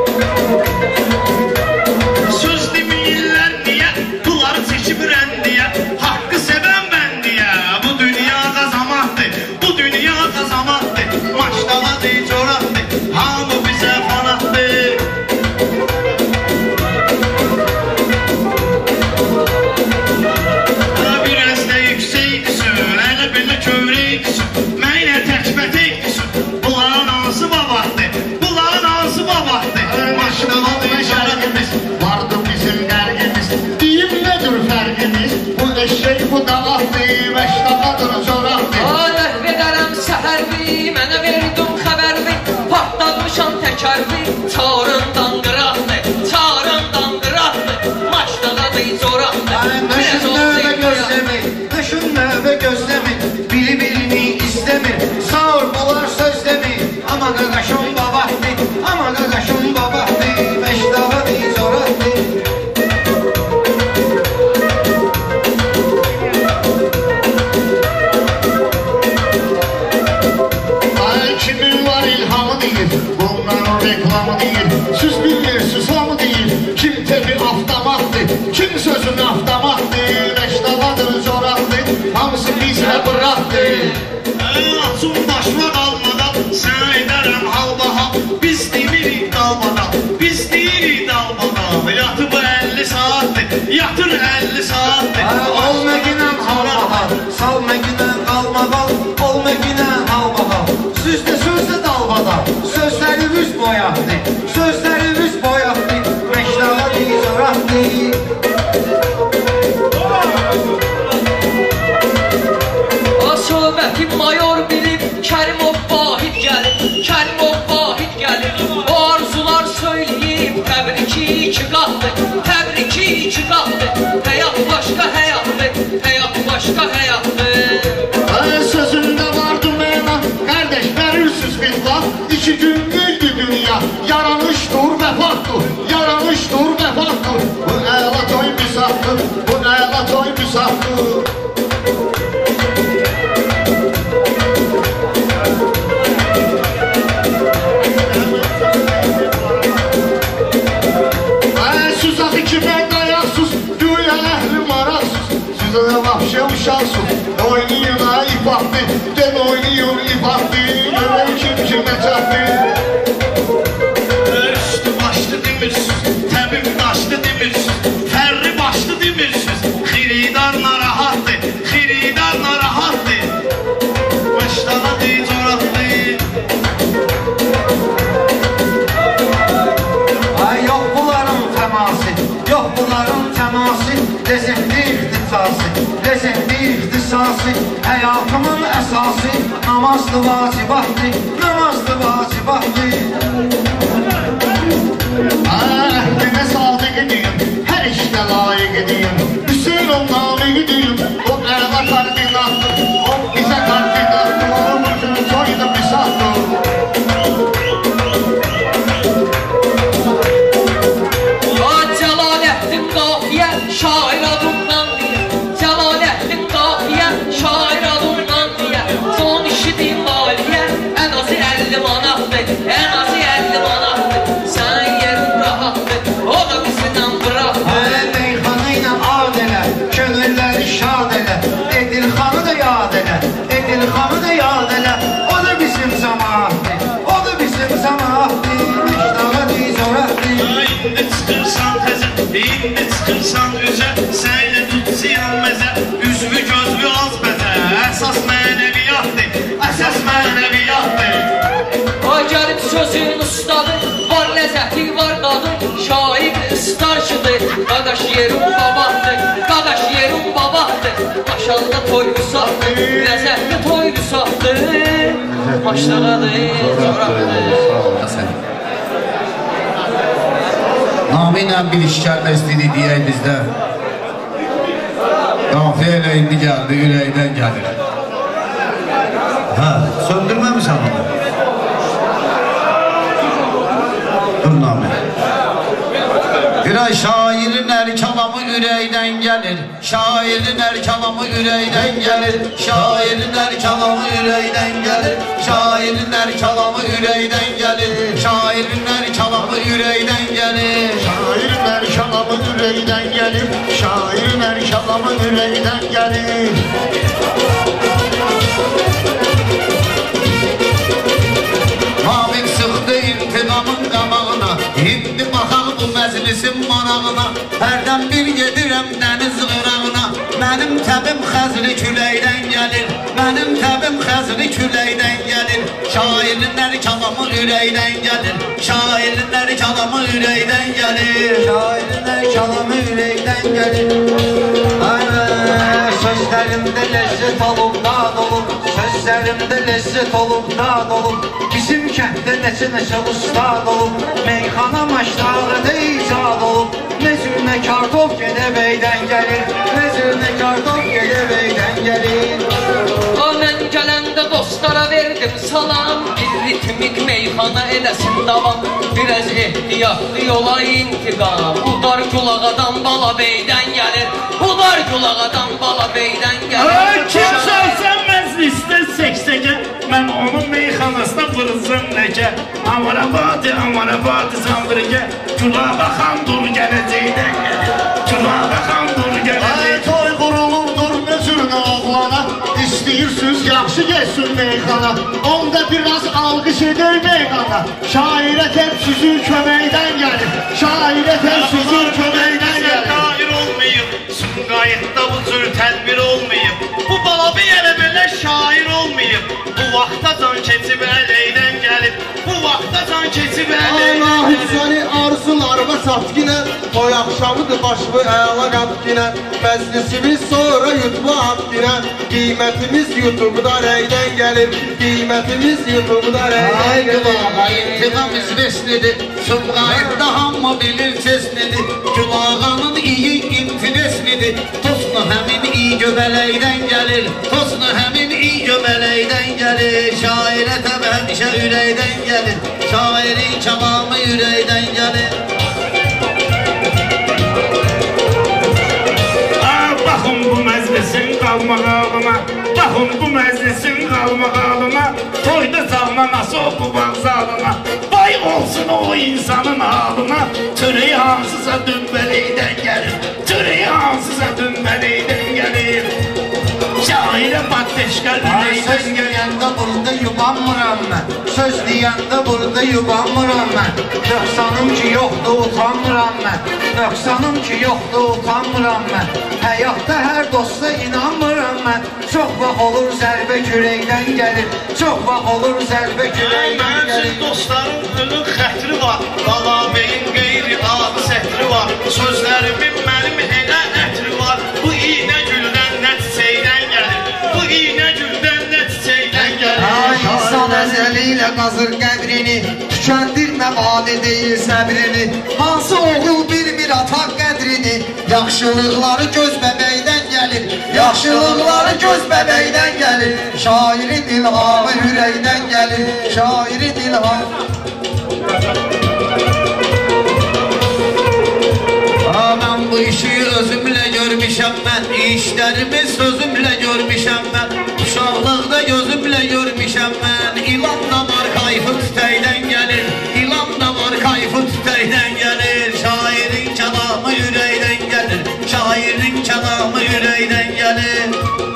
Söz demirlər niyə, bunları çəkib rəndiyə, haqqı sevən bəndiyə. Bu dünya qazamatdır, bu dünya qazamatdır, maştavadır, coratdır, hamı bizə fanattır. Biraz da yüksəkdirsin, elə belə kövrəkdirsin, mənə təkbətəkdirsin. Bunların hansı babatdır, bunların hansı babatdır, maştavadır, şərəfimiz. vardı bizim dərgimiz, deyim nədir fərqimiz, bu eşək, bu dağatdır, məştavadır, zoratdır. Alət verərəm səhərli, mənə verdim xəbərli, partlatmışam təkərli, çarından qıraqdır, çarından qıraqdır, maçdaladır, zoratdır. Düşün növbə gözləmir, düşün növbə gözləmir, biri-birini istəmir, sağır bular söz demir, ama qaqaşın babatdır, ama qaqaşın babatdır, məştavadır, zoratdır. Ay kimin var ilhamı deyir, bunların reklamı deyir, siz bilirsiniz hamı deyir, kim tebi avtomatdır, kim sözün avtomatdır, məştavadır, zoratdır, hamısı bizə bıraktır. Açım başma qalmadan, sən edərəm halbaha, biz demirik dalmadan, biz deyirik dalmadan, yatıb 50 saatdir, yatır 50 saatdir. Olma günən halbahal, salma günən qalmaqal, olma günən halbahal, süzdə sözdə dalbadal, sözlərimiz boyaqdır, sözlərimiz boyaqdır, məştavadır, zoratdır. Söhbəti mayor bilib, Kərimov vahid gəlir, Kərimov vahid gəlir. O arzular söyləyib, təbriki iki qatdır, təbriki iki qatdır. Həyat başqa həyatdır, həyat başqa həyatdır. Sözümdə vardı məna, qardeş verirsiniz billah, 2 gün güldü dünya, yaranışdır vəfatdır, yaranışdır vəfatdır. Bu əla toy müsaftır, bu əla toy müsaftır. Susaq kimə dayaqsız, güya əhli maraqsız, sizə də vahşə uşaqsız, oynayın ha ifahtı, gel oynayın ifahtı, görək kim kimə çatdı. Üstü başlı demirsiniz, təbib daşlı demirsiniz, fərri başlı demirsiniz, xiridar narahatdır, xiridar narahatdır, məştavadır, coratdır. Ay yox bunların təması, yox bunların təması, lezzetli ixtisası, lezzetli ixtisası, həyatımın əsası, namazlı vacibatdır, namazlı vacibatdır. Əhdinə sadiq edeyim, hər işdə layiq edeyim, Hüseyin o namiq edeyim, o əla koordinatdır, o bizə koordinatdır, o bütün soyda misahtır. Cəlaləddin qafiyə, şair adımdan deyə, Cəlaləddin qafiyə, şair adımdan deyə, son işidir maliyə, ən azı 50 manatdır, ən azı 50 manatdır, sən yerin rahatdır, o da bizimdən bıraxdır. Meyxana ilə ad elə, könülləri şad elə, Edilxanı da yad elə, Edilxanı da yad elə, o da bizim cəmaatdır, o da bizim cəmaatdır, məştavadır, zoratdır. İndi çıxırsan təzə, indi çıxırsan üzə, səylə tut ziyan məzə, üzvü gözvü az bəzə, əsas mənəviyyatdır, əsas mənəviyyatdır. Ay gəlib sözün ustadır, var ləzzəti, var dadı, şair starşıdır, qadaş yerin babatdır, qadaş yerin babatdır, maşallah toy müsaftır, ləzzətli toy müsaftır, maşlağadır, zoraftır. Nami ilə bir işgərdə istədik deyək bizdə. Kafiyə ilə indi gəldi, ürəkdən gəlir. Hə, söndürməmişəm onu. Dur Nami. Bir ay şairin hər kəlamı ürəkdən gəlir. Şairin hər kəlamı ürəkdən gəlir. Şairin hər kəlamı ürəkdən gəlir. Şairin hər kəlamı ürəkdən gəlir. Şairin hər kəlamı ürəkdən gəlir. Şairin hər kəlamı ürəkdən gəlir. Şairin hər kəlamı ürəkdən gəlir. Mavik sıxdı intiqamın qabağına. İndi baxaq bu məclisin marağına. Hərdən bir gedirəm dəniz qırağına. Mənim təbim xəzri küləkdən gəlir. Mənim təbim xəzri küləkdən gəlir. Şairin hər kəlamı ürəkdən gəlir. Şairin hər kəlamı ürəkdən gəlir. Şairin hər kəlamı ürəkdən gəlir. Sözlərimdə ləzzət olub, dad olub. Sözlərimdə ləzzət olub, dad olub. Bizim kənddə neçə ustad olub. Meyxana maşlarında icad olub. Ne cürünə kartof gedəbəydən gəlir. Ne cürünə kartof gedəbəydən gəlir. Mən gələndə dostlara verdim salam. Bir ritmik meyxana eləsin davam. Biraz ehtiyatlı yola intiqam. Udar qulağadan bala beydən gəlir. Udar qulağadan bala beydən gəlir. Kim salsan məclisdə seksəkə, mən onun meyxanasına vırızım ləkə. Amarabadi zandırgə, Gülağa xan dur gələcəkdən gəlir. Gülağa xan dur gələcək. Toy qurulurdur ne cürünə oğlana. İstəyirsiniz yaxşı geçsin meyxana. Onda biraz alqış edir meyxana. Şairə təmsüzün köməkdən gəlir. Şairə təmsüzün köməkdən gəlir. Dair olmayıb, Sumqayıtda bu cür tədbir olmayıb. Bu balabi yerə belə şair olmayıb. Bu vaxta can keçib əleydən gəlib. Bu vaxta can keçib əleydən Allah gəlib. səni arzularıma çatkinə. Toy axşamıdır başlı əla qatkinə. Məclisimiz sonra yutma haqqinə. Qiymətimiz YouTube'da rəydən gəlir. Qiymətimiz YouTube'da rəydən gəlir. İntiqam izveslidir. Sumqayıtda hamma bilir seslidir. Gülağanın iyi intireslidir. Tosna həmin iyi göbələkdən gəlir. Tosna həmin iyi göbələkdən gəlir. Şairə təb həmişə ürəkdən gəlir. Şairin kəlamı ürəkdən gəlir. Baxın bu məclisin qalmağalına. Baxın bu məclisin qalmağalına. Toyda çalma nasıl oku bağzalına. Vay olsun o insanın halına. Türeyi hansısa dünbələkdən gəlir. Türeyi hansısa dünbələkdən gəlir. Şairə batdeşka ürəkdən gəlir. Deyəndə burada yubanmıram mən. Söz deyəndə burada yubanmıram mən. Nöqsanım ki yoxdur utanmıram mən. Nöqsanım ki yoxdur utanmıram mən. Həyatda hər dosta inanmıram mən. Çox vaxt olur zərbə kürəkdən gəlir. Çox vaxt olur zərbə kürəkdən gəlir. Mənim dostlarım ölün xətri var. Bala beyin qeyri adı sətri var. Sözlərimin mənim elə ətri var. Bu iynə güldən nə çiçəkdən gəlir. Bu iynə güldən nə çiçəkdən gəlir. İnsan əzəli ilə qazır qəbrini. Tükəndirmə vali deyil səbrini. Hansı oğul bilmir ataq qədrini. Yaxşılıqları göz bəbəkdən gəlir. Yaxşılıqları göz bəbəkdən gəlir. Şairin ilhamı ürəkdən gəlir. Şairin ilhamı. Mən bu işi özümlə görmüşəm mən. İşlərimi sözümlə görmüşəm mən. Uşaqlıqda gözümlə görmüşəm mən. İlan da var kayfı tütəkdən gəlir. İlan da var kayfı tütəkdən gəlir. Şairin kəlamı ürəkdən gəlir. Şairin kəlamı ürəkdən gəlir.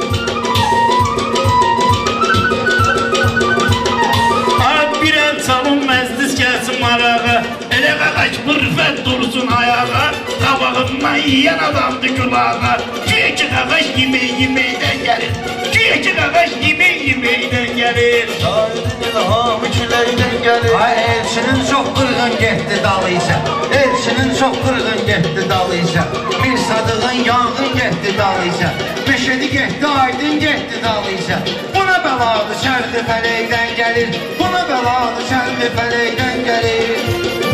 Bir el çalın məclis gəlsin marağa. Elə qaqaç bu rüfət dursun ayağa. Qabağından yiyən adamdı gülağa. Güya ki qaqaç yeməkdən gəlir. Güya ki qaqaç yeməkdən gəlir. Şairin ilhamı küləkdən gəlir. Ay elçinin çox qırğın getdi dalıysa. Elçinin çox qırğın getdi dalıysa. Bir sadığın yanğın getdi dalıysa. Meşedi getdi aydın getdi dalıysa. Buna bəladı şərqi fələkdən gəlir. Buna bəladı şərqi fələkdən gəlir.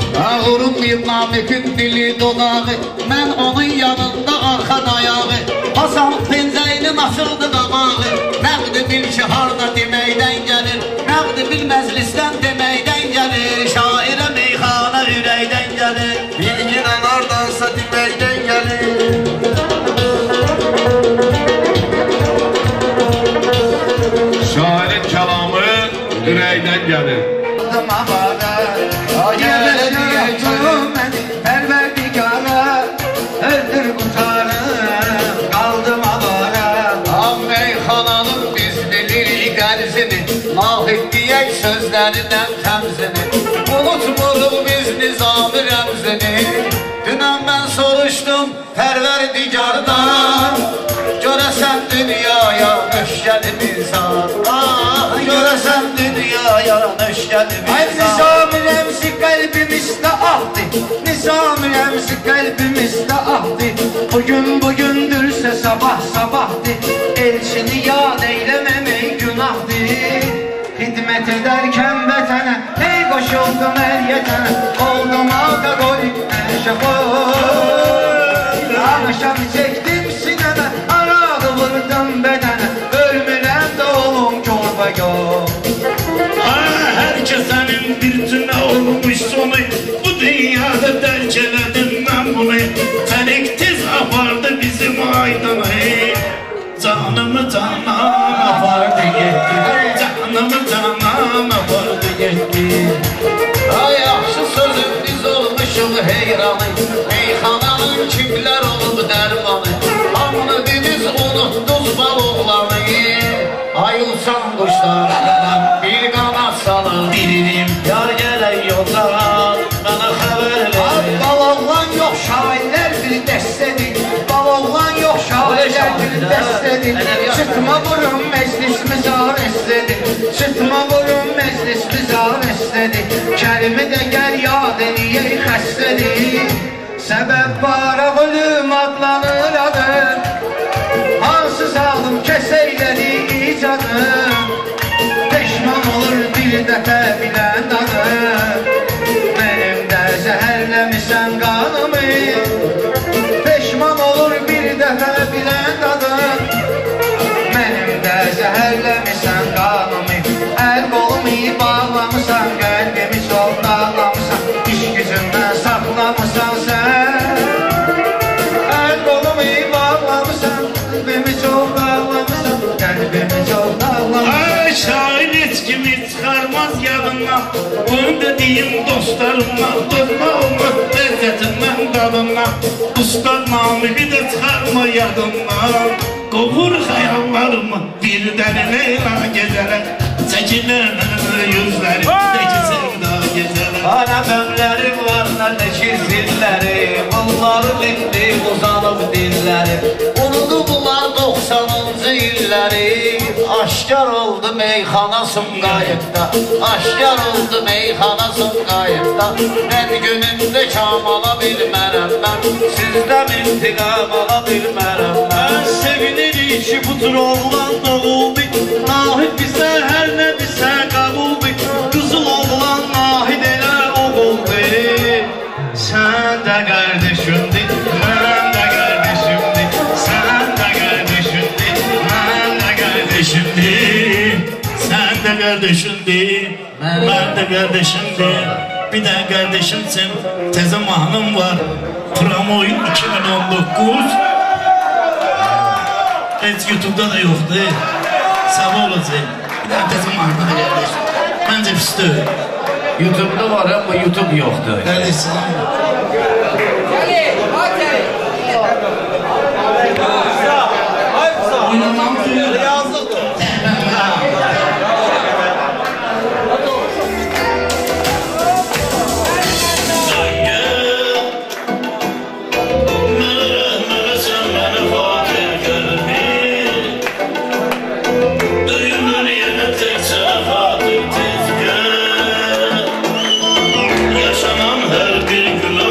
Ağırım bir namekin dili dodağı. Mən onun yanında arxa dayağı. Hasan pencəyinin açıldı qamağı, nəqdi bil ki harda deməkdən gəlir, nəqdi bil məclisdən deməkdən gəlir, şairə meyxana ürəkdən gəlir, bilginə hardansa deməkdən gəlir. Şairin kəlamı ürəkdən gəlir. Pərverdigara, öldür qutarım, qaldım avara. Am meyxananın biz bilirik qərzini, nahid deyək sözlərindən təmzini, unutmuruq biz nizami rəmzini. Dünən mən soruşdum Pərverdigardan, görəsən dünyaya nöş gəlib insan, görəsən dünyaya nöş gəlib insan. Ay nizami rəmzi qəlbimizdə ahdi, nizami rəmzi qəlbimizdə ahdi. Bugündürsə sabah sabahdi, elçini yad eyləməmək günahdi. Xidmət edərkən vətənə, hey qoşuldum hər yetənə, oldum alqagolik nəşəxoy. Ağışam çəkdim sinəmə, arağı vurdum bədənə, ölmürəm də olum korba yox. Hər kəsənin bir tünə olmuş sonu, bu dünyada dərk elədim mən bunu. Fələk tez apardı bizim aydını, canımı canan apardı getdi, canımı canan apardı getdi. Ay yaxşı sözüm biz olmuşuq heyranı, meyxananın kimlər olub dərmanı, hamını diniz unutduz baloğlanı. Ay uçan quşlardan bir qanat salın, Biririm yar gələk yoldan, mənə xəbər verin. Baloğlan yox şairlər bir dəstədir, baloğlan yox şairlər bir dəstədir. Çıtma vurun məclisimiz arəstədir, çıtma vurun məclisimiz arəstədir. Kəlimi də gəl yad eləyək xəstədir, səbəb bara ölüm adlanır adım. Hansı zalım kəsəyləri icadım, peşman olur bir dəfə bilən adım. Mənim də zəhərləmişsən qanımı, peşman olur bir dəfə bilən adım. Mənim də zəhərləmişsən qanımı, əl qolumu bağlamısan, qəlbimi çox dağlamısan, iş gücündən saxlamısan sən. Əl qolumu bağlamısan, qəlbimi çox dağlamısan, qəlbimi çox dağlamısan. Ay şair heç kimi çıxarmaz yadından, bunu da deyim dostlarımdan, durma olmaz ləzzətindən dadından. Ustad namili də çıxarma yadından, qovur xəyallarımı bir dəni leyla gecələr, çəkilir yüzləri, teki sevda gecələr. Ana bəmlərim var, nə təkir zillərim, bunları litli uzanıb dillərim. Unudublar 90-cı illəri, aşkar oldu meyxana Sumqayıtda, aşkar oldu meyxana Sumqayıtda. Mən günündə kam ala bilmərəm mən, sizdən intiqam ala bilmərəm mən. Sevinirik ki bu tür oğlan doğuldu, nahid bizə hər nə bizə qabuldu. Qızıl oğlan nahid elə oğuldu, sən də qardeşimdir, mən də qardeşimdir, sən də qardeşimdir, mən də qardeşimdir. Sən də qardeşimdir, mən də qardeşimdir. Bir də qardeşim üçün təzə mahnım var, Promoy 2019. Heç YouTube'da da yoxdur, sabah olacaq. Bir də təzə mahnı da qardeşim, məncə pis deyil. YouTube'da var ama YouTube yoxdur. Qardeşim. Oynamam duyuyor. Yaşanan her bir gün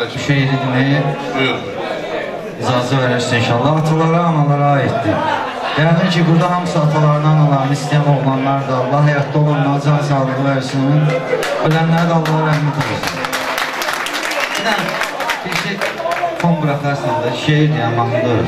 şehri deməyə Buyur. icazə verərsə inşallah. Atalara, analara aiddir. Yəni ki, burada hamısı atalarını, analarını istəyən oğlanlar da Allah həyatda olanlara can sağlığı versin. Ölənlərə də Allah rəhmət olsun. Bir şey fon bıraxarsan da, şehir deyən mahnıdır.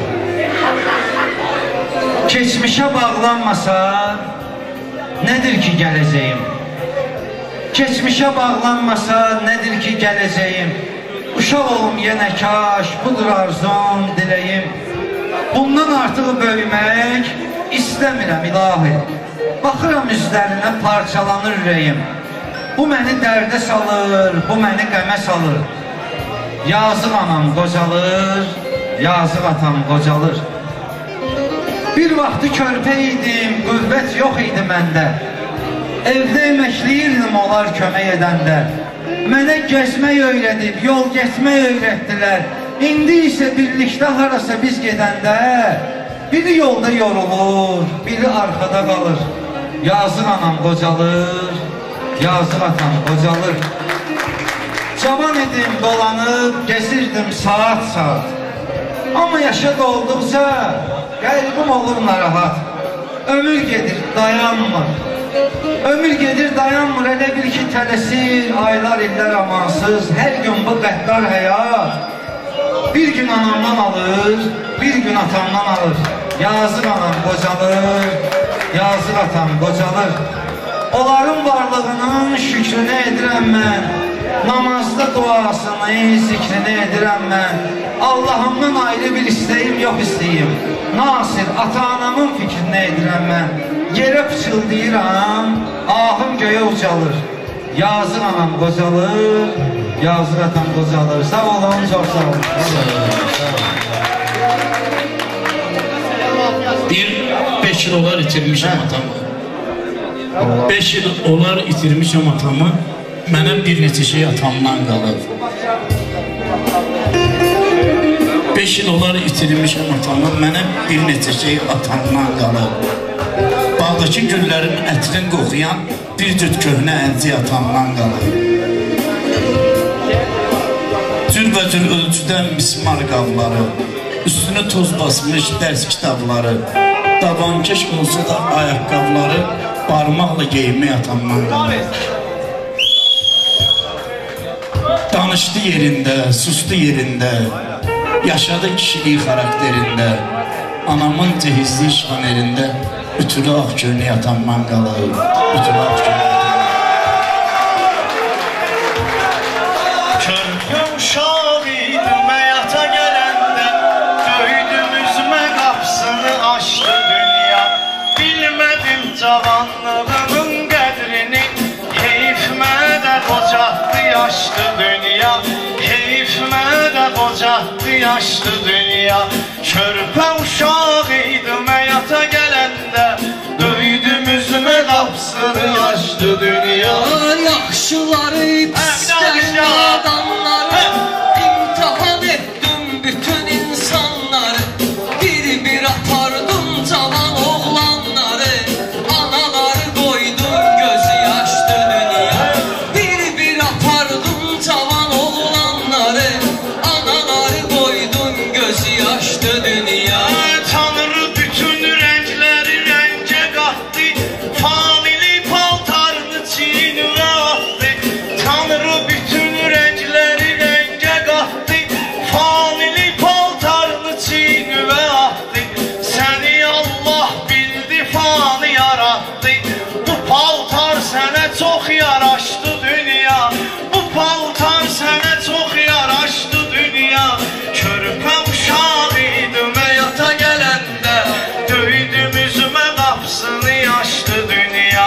Keçmişə bağlanmasa, nədir ki gələcəyim? Keçmişə bağlanmasa, nədir ki gələcəyim? Uşaq olum yenə kaş, budur arzum, diləyim. Bundan artıq böyümək istəmirəm ilahi. Baxıram üzlərinə parçalanır ürəyim. Bu məni dərdə salır, bu məni qəmə salır. Yazıq anam qocalır, yazıq atam qocalır. Bir vaxtı körpə idim, qüvvət yox idi məndə. Evdə əməkliyirdim onlar kömək edəndə. Mənə gəzmək öyrədib, yol getmək öyrətdilər. İndi isə birlikdə harasa biz gedəndə biri yolda yorulur, biri arxada qalır. Yazıq anam qocalır, yazıq atam qocalır. Cavan idim, dolanıb, gezirdim saat-saat. Amma yaşa dolduqca qəlbim olur narahat. Ömür gedir, dayanmır. Ömür gedir, dayanmır, elə bil ki tələsir, aylar, illər amansız. Hər gün bu qəddar həyat bir gün anamdan alır, bir gün atamdan alır. Yazıq anam qocalır, yazıq atam qocalır. Onların varlığının şükrünü edirəm mən. Namazda duasını, zikrini edirəm mən. Allahımdan ayrı bir istəyim yox istəyim. Nasir, ata-anamın fikrini edirəm mən. Yerə pıçıldayıram, ahım göyə ucalır. Yazıq anam qocalır, yazıq atam qocalır. Sağ olun, çox sağ olun. Bir 5 il olar itirmişəm atamı. 5 il olar itirmişəm atamı. Mənə bir neçə şey atamdan qalır. 5 il olar itirmişəm atamı. Mənə bir neçə şey atamdan qalır. Bağdakı güllərin ətrini qoxuyan bir cüt köhnə əlci atamdan qalır. Cürbəcür ölçüdən mismar qabları, üstünə toz basmış dərs kitabları, dabankeş olsa da ayaqqabları barmaqla geyinmək atamdan qalır. Danışdı yerində, sustu yerində, yaşadı kişilik xarakterində, anamın cehizli şanerində ütülü ağ köynək atamdan qalır, ütülü ağ köynək. Körpə uşaq idim həyata gələndə, döydüm üzmə qapısını açdı dünya. Bilmədim cavanlığımın qədrini, heyfmə də qocatdı yaşlı dünya. Heyfmə də qocatdı yaşlı dünya. Körpə uşaq idim həyata gələndə, döydüm üzmə qapısını açdı dünya. Yaxşıları pislərin adamları, imtihan etdim bütün insanları. Bir-bir apardım cavan oğlanları, anaları qoydum gözü yaşlı dünya. Bir-bir apardım cavan oğlanları, anaları qoydum gözü yaşlı dünya. Tanrı bütün rəngləri rəngə qatdı, fanili paltarını çiynimə atdı. Tanrı bütün rəngləri rəngə qatdı, fanili paltarını çiynimə atdı. Səni Allah bildi, fani yaratdı. Bu paltar sənə çox yaraşdı dünya. Bu paltar sənə çox yaraşdı dünya. Körpə uşaq idim həyata gələndə, döydüm üzümə qapısını açdı dünya.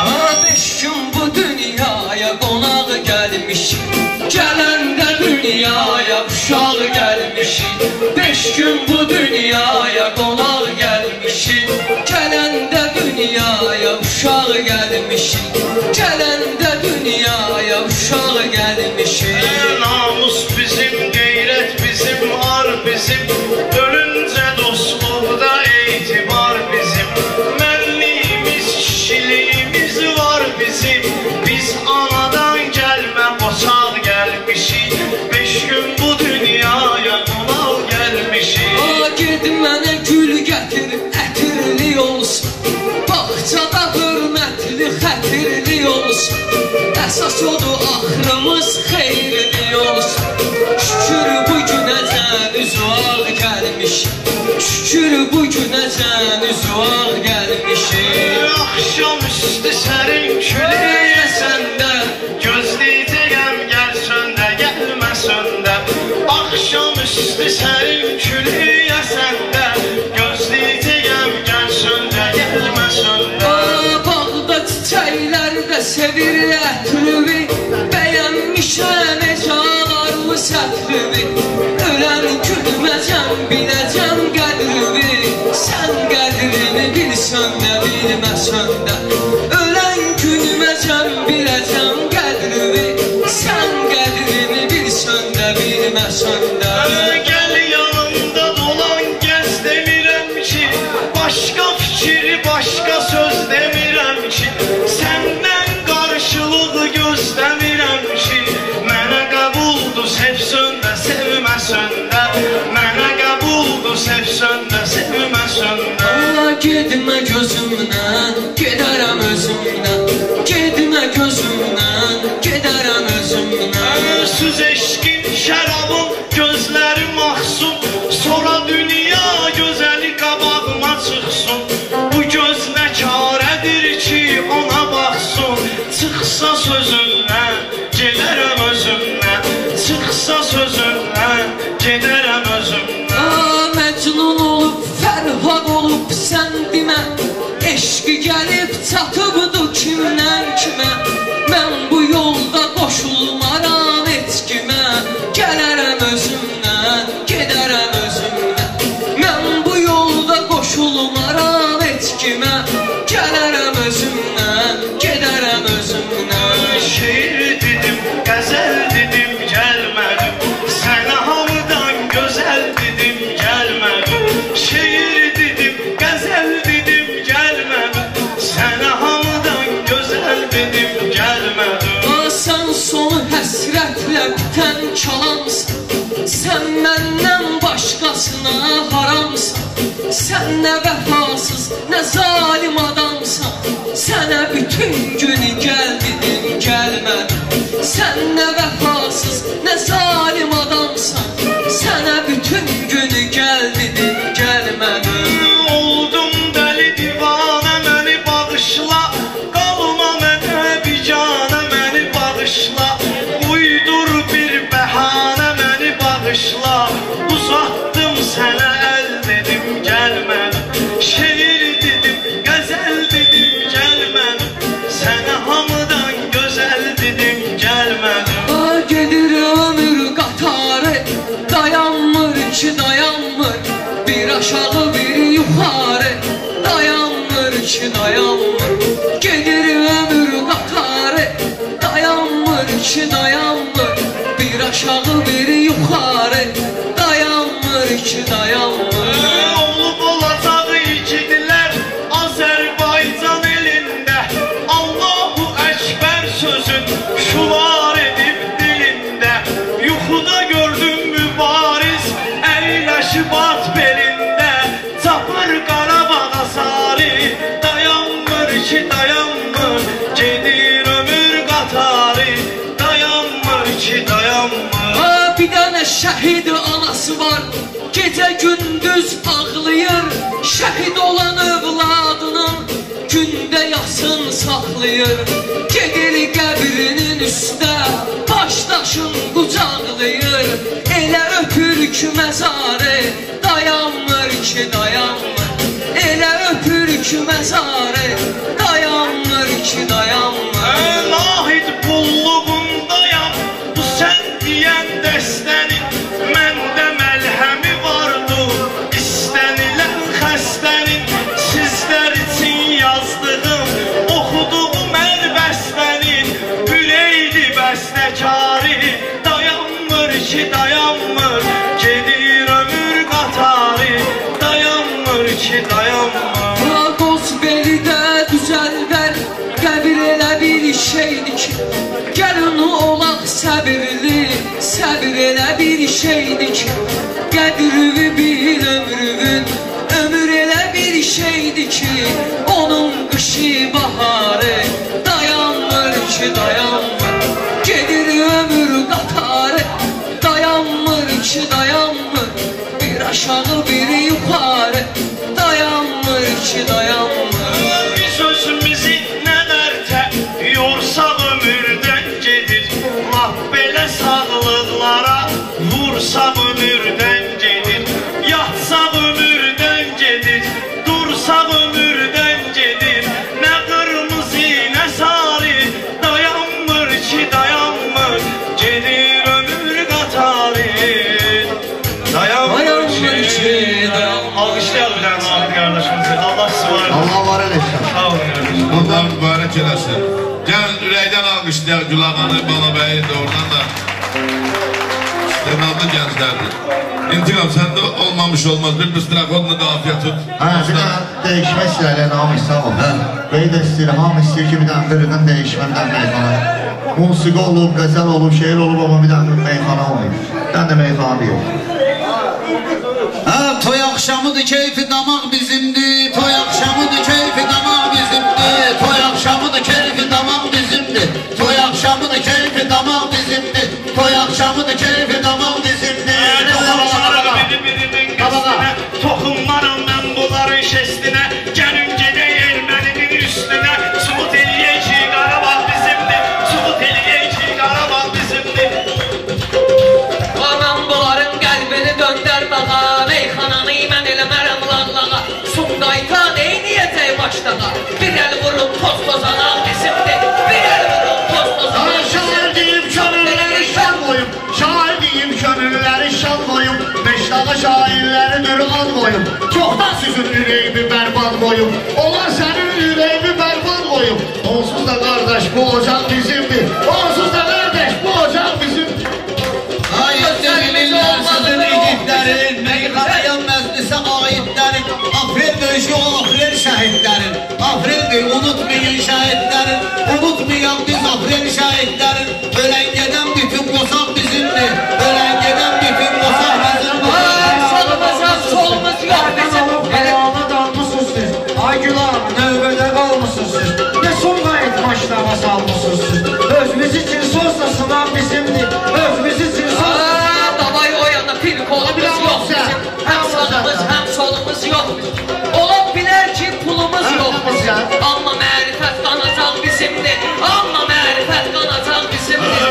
5 gün bu dünyaya qonaq gəlmişik, gələndə dünyaya uşaq gəlmişik. 5 gün bu dünyaya qonaq gəlmişik, gələndə dünyaya uşaq gəlmişik. Gələndə dünyaya uşaq gəlmişik. Namus bizim, qeyrət bizim, ar bizim, ölüncə dostluqda etibar bizim. Mənliyimiz, kişiliyimiz var bizim, biz anadan gəlmə qoçaq gəlmişik. 5 gün bu dünyaya Ged mənə gül gətir, ətirli olsun. Bağçada hörmətli, xətirli olsun. Əsas odur axırımız xeyirli olsun. Şükür bu günəcən üzvaq gəlmişik. Şükür bu günəcən üzvaq gəlmişik. Axşam üstü sərin külüyə səndə, gözləyəcəyəm gəlsən də, gəlməsən də. Axşam üstü sərin külüyə səndə, gözləyəcəyəm gəlsən də, gəlməsən də. Bağda çiçəklər də sevir ətrüvi, bəyənmişəm ecalarımı sətrüvi. Ölən gülməcəm, biləcəm qədrüvi, sən qədrini bilsən də, bilməsən də. Ölən gülməcəm, biləcəm qədrüvi, sən qədrini bilsən də, bilməsən də. Gəl yanımda dolan, gəz demirəm ki, başqa fikir, başqa söz demirəm ki, səndən qarşılıq gözləmirəm ki, mənə qəbuldur sevsən də, sevməsən də. Mənə qəbuldur sevsən də, sevməsən də. Gedmə gözümdən, gedərəm özümdən. Gedmə gözümdən, gedərəm özümdən. Söz eşqin, şərabım, gözlərim axsın, sonra dünya gözəli qabağıma çıxsın. Bu göz nə karədir ki, ona baxsın. Çıxsa sözündən, gedərəm özümdən. Çıxsa sözündən, gedərəm özümdən. Məcnun olub, Fərhad olub, sən demə. Eşqi gəlib, çatıbdır kimdən kimə. Mən bu yolda qoşulmaram heç kimə. Gələrəm özümdən, gedərəm özümdən. Mən bu yolda qoşulmaram heç kimə. Gələrəm özümdən, gedərəm özümdən. Şeir dedim, qəzəl dedim, gəlmədim. Sənə hamıdan gözəl dedim, gəlmədim. Şeir dedim, qəzəl dedim, gəlmədim. Sənə hamıdan gözəl dedim, gəlmədim. Sən sonu həsrətlə bitən kalamsan. Sən məndən başqasına haramsan. Sən nə vəfasız, nə zalim adamsan. Sənə bütün günü gəl dedim, gəlmədim. Sən nə vəfasız, nə zalim adamsan. Sənə bütün günü gəl dedim, gəlmədim. Oldum dəli divanə, məni bağışla. Qalma mənə bicanə, məni bağışla. Uydur bir bəhanə, məni bağışla. Uzatdım sənə əl dedim, gəlmədim. Şeir dedim, qəzəl dedim, gəlmədim. Sənə hamıdan gözəl dedim, gəlmədim. Gedir ömür qatarı, dayanmır ki, dayanmır. Bir aşağı bir yuxarı, dayanmır ki, dayanmır. Gedir ömür qatarı, dayanmır ki, dayanmır. Bir aşağı bir yuxarı, dayanmır ki, dayanmır. Olub olacaq igidlər Azərbaycan elində. Allahu Əkbər sözün şular edib dilində. Yuxuda gördüm mübariz, əyləşib at belində. Çapır Qarabağa sarı, dayanmır ki, dayanmır. Gedir ömür qatarı, dayanmır ki, dayanmır. Bir dənə şəhid anası var, gecə gündüz ağlayır. Şəhid olan övladının gündə yasın saxlayır. Gedir qəbrinin üstə, başdaşın qucaqlayır. Elə öpür ki məzarı, dayanmır ki, dayanmır. Elə öpür ki məzarı, dayanmır ki, dayanmır. Nahid qulluğundayam, bu sən deyən dəstənin. Məndə məlhəmi vardı, istənilən xəstənin. Sizlər üçün yazdığım, oxuduğum hər bəstənin. Ürəkli bəstəkarı, dayanmır ki, dayanmır. Gedir ömür qatarı, dayanmır ki, dayanmır. Qozbelidə düzəllər, qəbir elə bir şeydir ki, gəlin olaq səbirli, səbir elə bir şeydir ki, qədri bil ömrü yukarı dayanmır ki dayanmır. Biz özümüzü nələrtə yorsaq ömürdən gedir. Laf belə sağlıqlara vursaq ömürdən gedir. Yatsaq ömürdən gedir, dursaq ömürdən gedir. Nə qırmızı, nə sarı dayanmır ki dayanmır. Gedir ömür qatarı dayanmır ki dayanmır. Alqışlayalım bir dənə Mahir qardaşımızı. Allah sıvar. Allah var eləsin. Sağ olun qardaşım. Allah mübarək eləsin. Gəl ürəkdən alqışlayaq Gülağanı, Balabəyi də oradan da. İstedadlı gənclərdir. İntiqam səndə olmamış olmaz. Bir strakodla qafiyə tut. Bir dənə dəyişmək istəyirlər, Hamid sağ ol. Bey də istəyir, Hamid istəyir ki, bir dənə bölüdən dəyişmədən meyxana. Musiqi olub, qəzəl olub, şeir olub, amma bir dənə meyxana olmayıb. Bir dənə meyxana deyil. Toy akşamıdır, keyfi damaq bizimdir. Toy akşamıdır, keyfi damaq bizimdir. Toy akşamıdır, keyfi damaq bizimdir. Toy akşamıdır, keyfi damaq bizimdir. Toy akşamıdır, keyfi damaq bizimdir. Toxunmaram biri-birinin qəstinə, toxunmaram mən bunların şestinə. Gəlin gedək erməninin üstünə. Subut eləyək ki, Qarabağ bizimdir. Subut eləyək ki, Qarabağ bizimdir. Anam bunların qəlbini döndər bağa. Meyxananı mən eləmərəm lağlağa. Sumqayta neyniyəcək başlağa. Bir əl vurub toz tozanaq bizimdir. Bir əl vurub toz tozanaq Şair deyim könülləri şan qoyum. Şair deyim könülləri şan qoyum. Beşdağa şairləridir an qoyum. Çoxdan sizin ürəyimi bərbad qoyum. Onlar sənin ürəyimi bərbad qoyum. Onsuz da qardaş bu ocaq bizimdir. Onsuz da qardaş bu ocaq bizimdir. Ayetlerinin sizin igidlərin, meyxanaya məclisə aidlərin, Aprel döyüşü o Aprel şəhidlərin, Apreldir, unutmayın şəhidlərin, unutmayın biz Aprel şəhidlərin, ölən gedən bütün qosaq bizimdir, ölən gedən bütün qosaq bizimdir. Solumuzdan solumuz yox bizim. Ayağına dalmışsınız siz. Ay Gülan, növbədə qalmışsınız siz. Ne Sumqayıt maçlarına salmışsınız siz. Özümüz için sozla sınav bizimdir. Özümüz için sozla. Davay o yana pil kolumuz yox bizim. Həm sağımız, həm solumuz yox bizim. Olub bilər ki pulumuz yox bizim. Amma mərifət qanacaq bizimdir. Amma mərifət qanacaq bizimdir.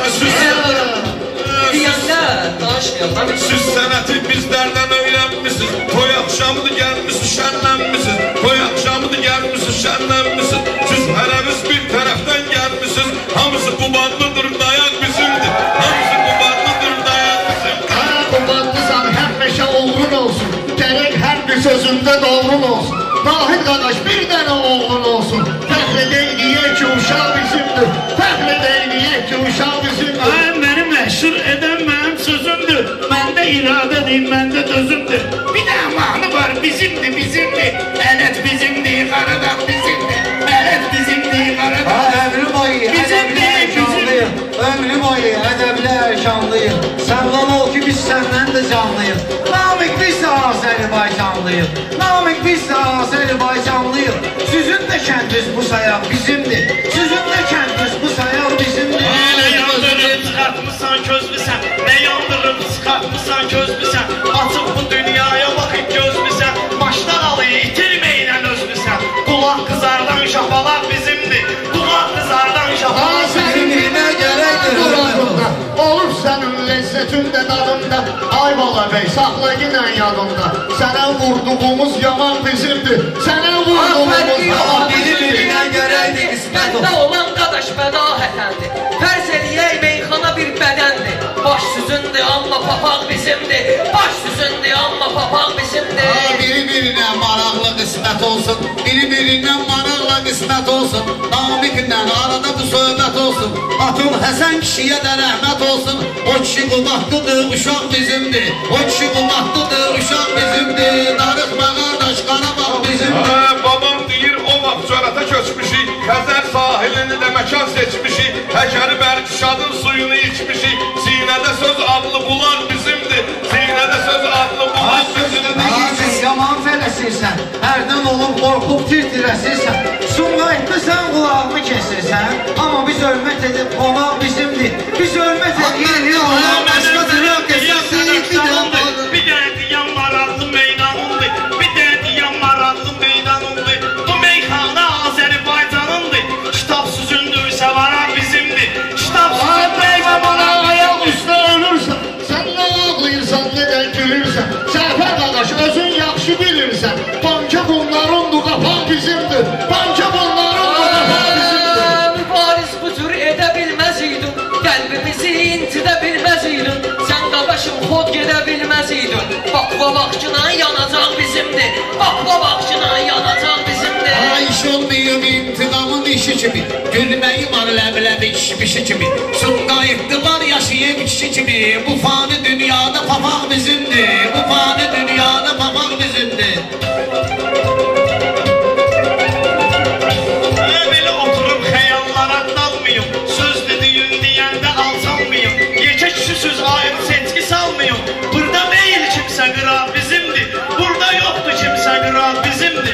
Deyəndə danışmayalım. Siz sənəti bizlərdən öyrənmişsiniz. Toy axşamıdır gəlmişsiniz, şənlənmişsiniz. Toy axşamıdır gəlmişsiniz, şənlənmişsiniz. Siz hərəniz bir tərəfdən gəlmişsiniz. Hamısı Qubanlıdır, dayaq bizimdir. Hamısı Qubanlıdır, dayaq bizimdir. Qubanlısan həmişə oğlun olsun. Gərək hər bir sözündə doğrun olsun. Nahid qardaş bir dənə oğlun olsun. Fəxr edək deyək ki, uşaq bizimdir. Fəxr edək deyək ki, uşaq bizimdir. Mənim məşhur edən mənim sözümdür. Məndə iradədir, məndə dözümdür. Bir də mahnı var, bizimdir, bizimdir. Ələt bizimdir, Qaradağ bizimdir. Ələt bizimdir, Qaradağ. Ömrü boyu ədəbli erkanlıyım. Ömrü boyu ədəbli erkanlıyım. Səvlan ol ki biz səndən də canlıyım. Namik biz də Azərbaycanlıyım. Namik biz də Azərbaycanlıyım. Sizin də kəndiniz bu sayaq bizimdir. Sizin də kəndiniz bu sayaq bizimdir. Nə yandırıb çıxartmışsan közlüsən. Nə yandırıb çıxartmışsan közlüsən. Açıb bu dünyaya baxıb gözlüsən. Başdan alıyı itirməyinən özlüsən. Qulaq qızardan şapalaq bizimdir. Qulaq qızardan şapalaq bizimdir. Səninlə gərəkdir hürmətində. Olub sənin ləzzətin də dadında. Ay bala bəy, saxla ginən yadında. Sənə vurduğumuz yaman bizimdir. Sənə vurduğumuz yaman bizimdir. Biri-birinə görəydi qismət Məndə olan qadaş bədahətəndir. Fərz eləyək meyxana bir bədəndir. Baş süzündür amma papaq bizimdir. Baş süzündür amma papaq bizimdir. Biri-birinə maraqlı qismət olsun, biri-birindən maraqlı qismət olsun, Namiklə arada bu söhbət olsun, Atım Həsən kişiyə də rəhmət olsun, o kişi qulaqlıdır, uşaq bizimdir, o kişi qulaqlıdır, uşaq bizimdir, darıxma qardaş, Qarabağ bizimdir. Babam deyir, o vaxt cörətə köçmüşük, Xəzər sahilini də məkan seçmişik, Həkəri Bərkişadın suyunu içmişik, Sinədə söz adlı bulan bizimdir, Sinədə söz adlı bulan bizimdir. Siz yaman fələsirsən, hərdən olub qorxub tir-tirəsirsən. Sumqayıtda sən qulağını kesirsən, amma biz hörmət edib qonaq bizimdir. Biz hörmət edib qonaq Bir dənə deyən maraqlı meydanındır. özün yaxşı bilirsən. Banka bunlarındır, qapaq bizimdir. Banka bunlarındır, qapaq bizimdir. Mübariz bu tür edə bilməz idin, qəlbimizi intidə bilməz idin. Sən qabaşım xod gedə bilməz idin. Bakva baxçına yanacaq bizimdir, bakva baxçına yanacaq bizimdir. Ayş olmayım intiqamın işi kimi, gülməyim var ləbləbi kişmişi kimi. Sumqayıqdı var yaşayım kişi kimi. Bu fani dünyada papaq bizimdir, bu fani dünyada papaq bizimdir. Belə oturup xəyallara dalmayım, söz dediyin deyəndə alçalmayım. Yekə kişi söz ayrı seçki salmayım. Burada değil kimsə qırar bizimdir, burada yoxdur kimsə qırar bizimdir.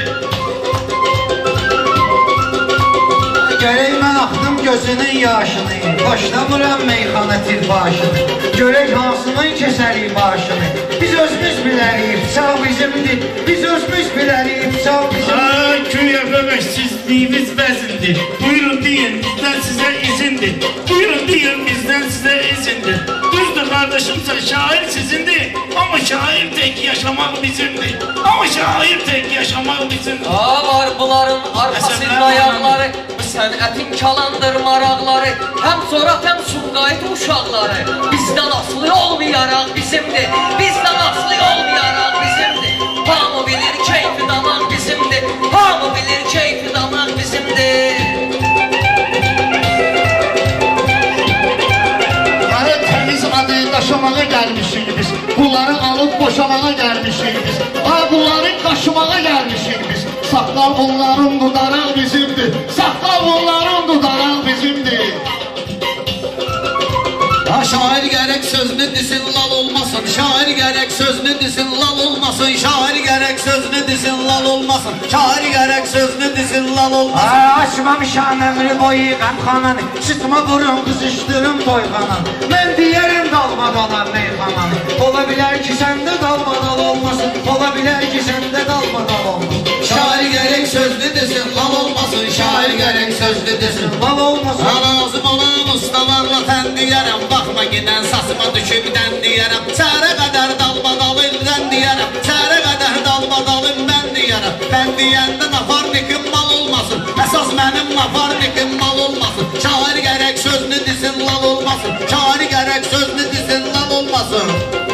Gərək mən axdım gözünün yaşını, başlamıram meyxana tirbaşını. Görək hansının kəsərik başını. Biz özümüz bilərik, sağ bizimdir. Biz özümüz bilərik, sağ bizimdir. Köy əfəməşsizliyimiz bəzindir. Buyurun deyin, bizdən sizə izindir. Buyurun deyin, bizdən sizə izindir. Düzdür kardeşimsə, şair sizindir. Ama şair tek yaşamak bizimdir. Ama şair tek yaşamak bizimdir. Var bunların arkasında ayaqları, sənətin kalandır maraqları. Həm Zorat, həm Sumqayıt uşaqları. Bizdən aslı olmayaraq bizimdir. Bizdən aslı olmayaraq bizimdir. Hamı bilir keyfi damaq bizimdir. Hamı bilir keyfi damaq bizimdir. Bunları təmiz adı daşımağa gəlmişik biz. Bunları alıb boşamağa gəlmişik biz. Bunları qaşımağa gəlmişik biz. Saqqal bunların dudaraq bizimdir. Saqqal bunların dudaraq bizimdir. Şair gerek sözünü disin lal olmasın. Şair gerek sözünü disin lal olmasın. Şair gerek sözünü disin lal olmasın. Şair gerek sözünü disin lal olmasın. Açmamışam əmri boyu qəmxananı. Sıtma burun qızışdırım toyğananı. Mən deyərim dalmadalar meyxananı. Ola bilər ki səndə dalmadal olmasın. Ola bilər ki səndə dalmadal olmasın. Şair gerek sözlü desin lal olmasın. Şair gerek sözlü desin lal olmasın. Lazım olan ustalarla fen diyərəm. Baxma giden sasıma düşüb dən diyərəm. Sərə qədər dalmadalım dən diyərəm. Sərə qədər dalmadalım mən diyərəm. Ben diyəndə nafarnikim mal olmasın. Əsas mənim nafarnikim mal olmasın. Şair gerek sözlü desin lal olmasın. Şair gerek sözlü desin lal olmasın.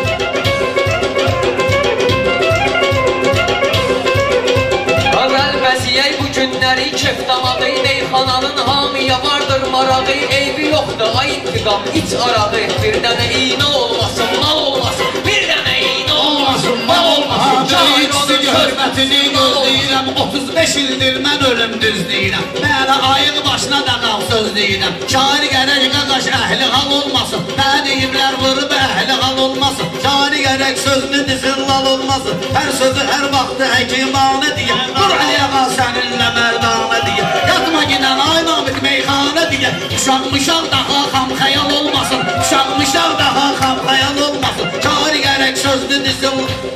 Bəziyək bu günləri kef damağı, meyxananın hamıya vardır marağı. Eybi yoxdur ay intiqam, iç arağı. Bir dənə iynə olmasın, mal olmasın. Bir dənə iynə olmasın, mal olmasın. Şair hörmətini gözləyirəm. 35 ildir mən ölüm düzləyirəm. Mənə ayıq başına da qal söz deyirəm. Şair gərək qaqaş əhli hal olmasın. Nə deyiblər vurub əhli hal olmasın. Şair gərək sözünü dizin lal olmasın. Hər sözü hər vaxtı həkimanə deyə. Dur ayağa səninlə mərdanə deyə. Yatma ginən ay namik meyxanə deyə. Uşaqmışaq daha xam xəyal olmasın. Uşaqmışaq daha xam xəyal olmasın. Şair gərək sözünü dizin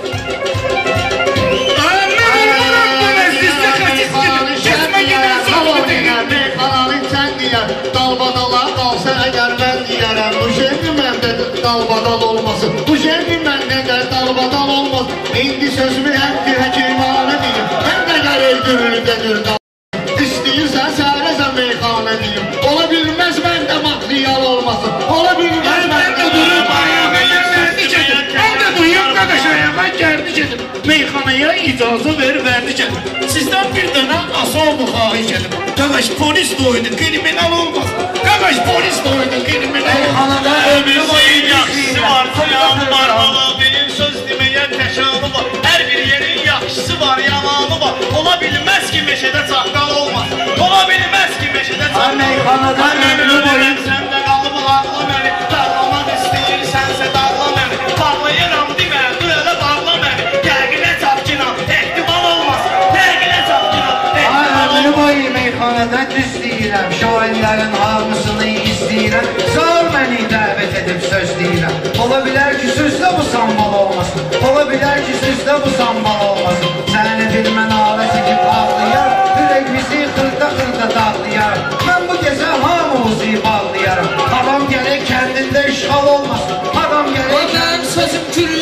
dalbadala qalsa əgər mən deyərəm. Bu şeydir məndə dalbadal olmasın. Bu şeydir məndə də dalbadal olmasın. İndi sözümü həmdir həkimanə deyim. Mən də gərək gürülüdədir dal. İstəyirsən səhərəsən meyxanə deyim. Ola bilməz məndə matriyal olmasın. Ola bilməz məndə durub ayağa gəldi gedir. Mən də duyum qaqaş ayağa gəldi gedir. Meyxanaya icazə ver verdi gedir. Sizdən bir dənə asal xahiş edim. Qaqaş polis doydu, kriminal olmaz. Qaqaş polis doydu, kriminal olmaz. Meyxanada ömrü boyu yaxşısı var, ziyanı var. Ağabeyin söz deməyən təşanı var. Hər bir yerin yaxşısı var, yalanı var. Ola bilməz ki meşədə çaqqal olmaz. Ola bilməz ki meşədə çaqqal olmaz. Meyxanada ömrü boyu Səndə qalıb ağla məni, dağlamaq istəyirsənsə dağla məni. Bağlayıram demə, dur elə bağla məni. Yəqinə çapkina, ehtimal olmaz. Yəqinə çapkina, ehtimal olmaz. ömrü boyu meyxanada düz deyirəm. Şairlərin hamısını izləyirəm. Sağ məni dəvət edib söz deyirəm. Ola bilər ki sözdə bu sambal olmasın. Ola bilər ki sözdə bu sambal olmasın. Səni bilmən avət edib ağlayar. Ürək bizi xırda xırda dağlayar. Mən bu gecə hamımızı bağlayarım. Adam gələk kəndində işğal olmasın. Adam gələk Mənim sözüm gülür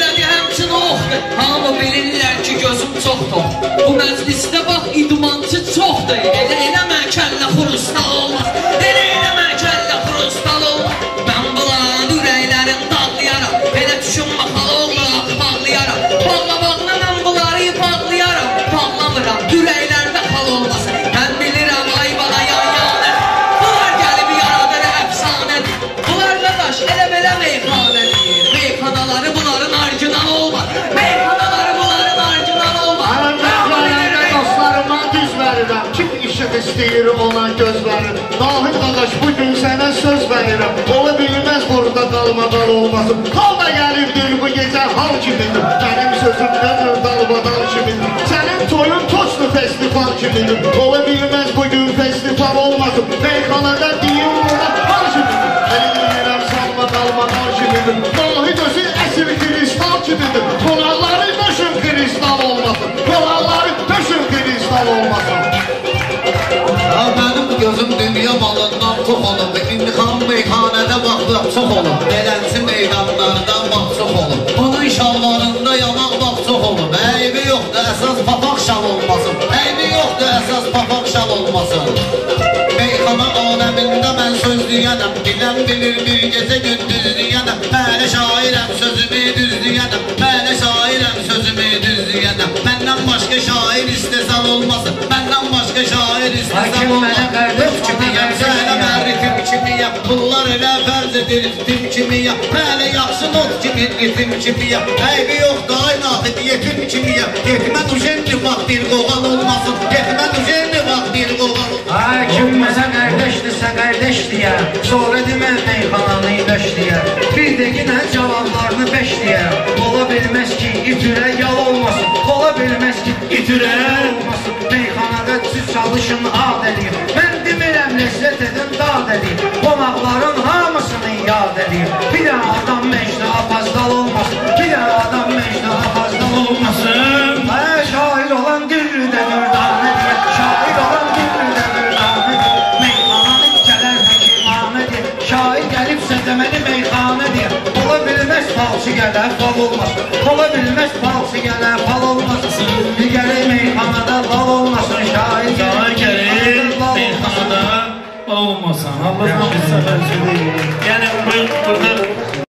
çoxdur. Bu məclisdə bax idmançı çoxdur. Elə kəllə xurustal olmaz. Elə kəllə xurustal olmaz. Mən bunların ürəklərin dağlayaram. Elə düşünmə xaloğla bağlayaram. Bağlamaqla mən bunları bağlayaram. Bağlamıram, ürəklərdə xal olmasın. Mən bilirəm ay bana yan-yanır. Bunlar gəlib yaradır əfsanədir. Bunlar qardaş elə belə meyxanədir. Meyxanaları bunların orijinal olmaz. Meyxanaları bunların orijinal olmaz. Meyxanədə dostlarımdan düz verirəm. Kim işıq istəyir ona göz verir. Nahid qardaş bugün sənə söz verirəm. Ola bilməz burada qalmadan olmasın. Halda gəlibdir bu gecə hal kimidir. Mənim sözümdən dalbadan kimidir. Sənin toyun toçlu festival kimidir. Ola bilməz bugün festival olmasın. Meyxanədə deyim buna hal kimidir. Mən deyirəm salma qalmadan kimidir. Nahid özü əsir kristal kimidir. Qonaqları döşün kristal olmasın. Qonaqları döşün kristal olmasın. Mənim gözüm dünya malından çox olub. İndixan meyxanədə baxdıq çox olub. Belənsi meydanlarda bax çox olub. Bunun şalvarında yamaq bax çox olub. Əybi yoxdur, əsas papaq şal olmasın. Əybi yoxdur, əsas papaq şal olmasın. Meyxana aləmində mən söz deyənəm. Bilən bilir bir gecə gündüz deyənəm. Mələ şairəm sözümü düz deyənəm. Mələ şairəm sözümü düz deyənəm. Məndən başqa şair istesal olmasın. Məndən başqa şair istesal olmasın. Öf kimiyəm, səhlə mən ritim kimiyəm. Bunlar elə fərz edir ritim kimiyəm. Mələ yaxşı not kimi ritim kimiyəm. Əybi yoxdur ay nahid yetim kimiyəm. Yetmən ujenli vaxt bir qoğal olmasın. Yetmən ujenli vaxt bir qoğal olmasın. Ay kim məsə qardeşdirsə qardeş deyər. Sonra demə meyxananı iləş deyər. Bir də yenə cavablarını beş deyər. Ola bilməz ki itürə yal olmasın. Ola bilməz ki itürə olmasın. Meyxanada siz çalışın ad edin. Mən demirəm ləzzət edin dad edin. Qonaqların hamısını yad edin. Bir də adam mecnaa fazdal olmasın. Bir də adam mecnaa fazdal olmasın. Ay şair olan dildə dürdanə deyər. Şair olan dildə dürdanə deyər. Meyxananın gələr həkimhanə deyər. Şair gəlibsə deməli meyxanə deyər. Ola bilməz falçı gələr fal olmasın. Ola bilməz falçı gələr fal olmasın. Bir gəlir meyxanada lal olmasın. Şair gəlir meyxanada olmasın. Allah bir səfər söyləyir. Yəni burada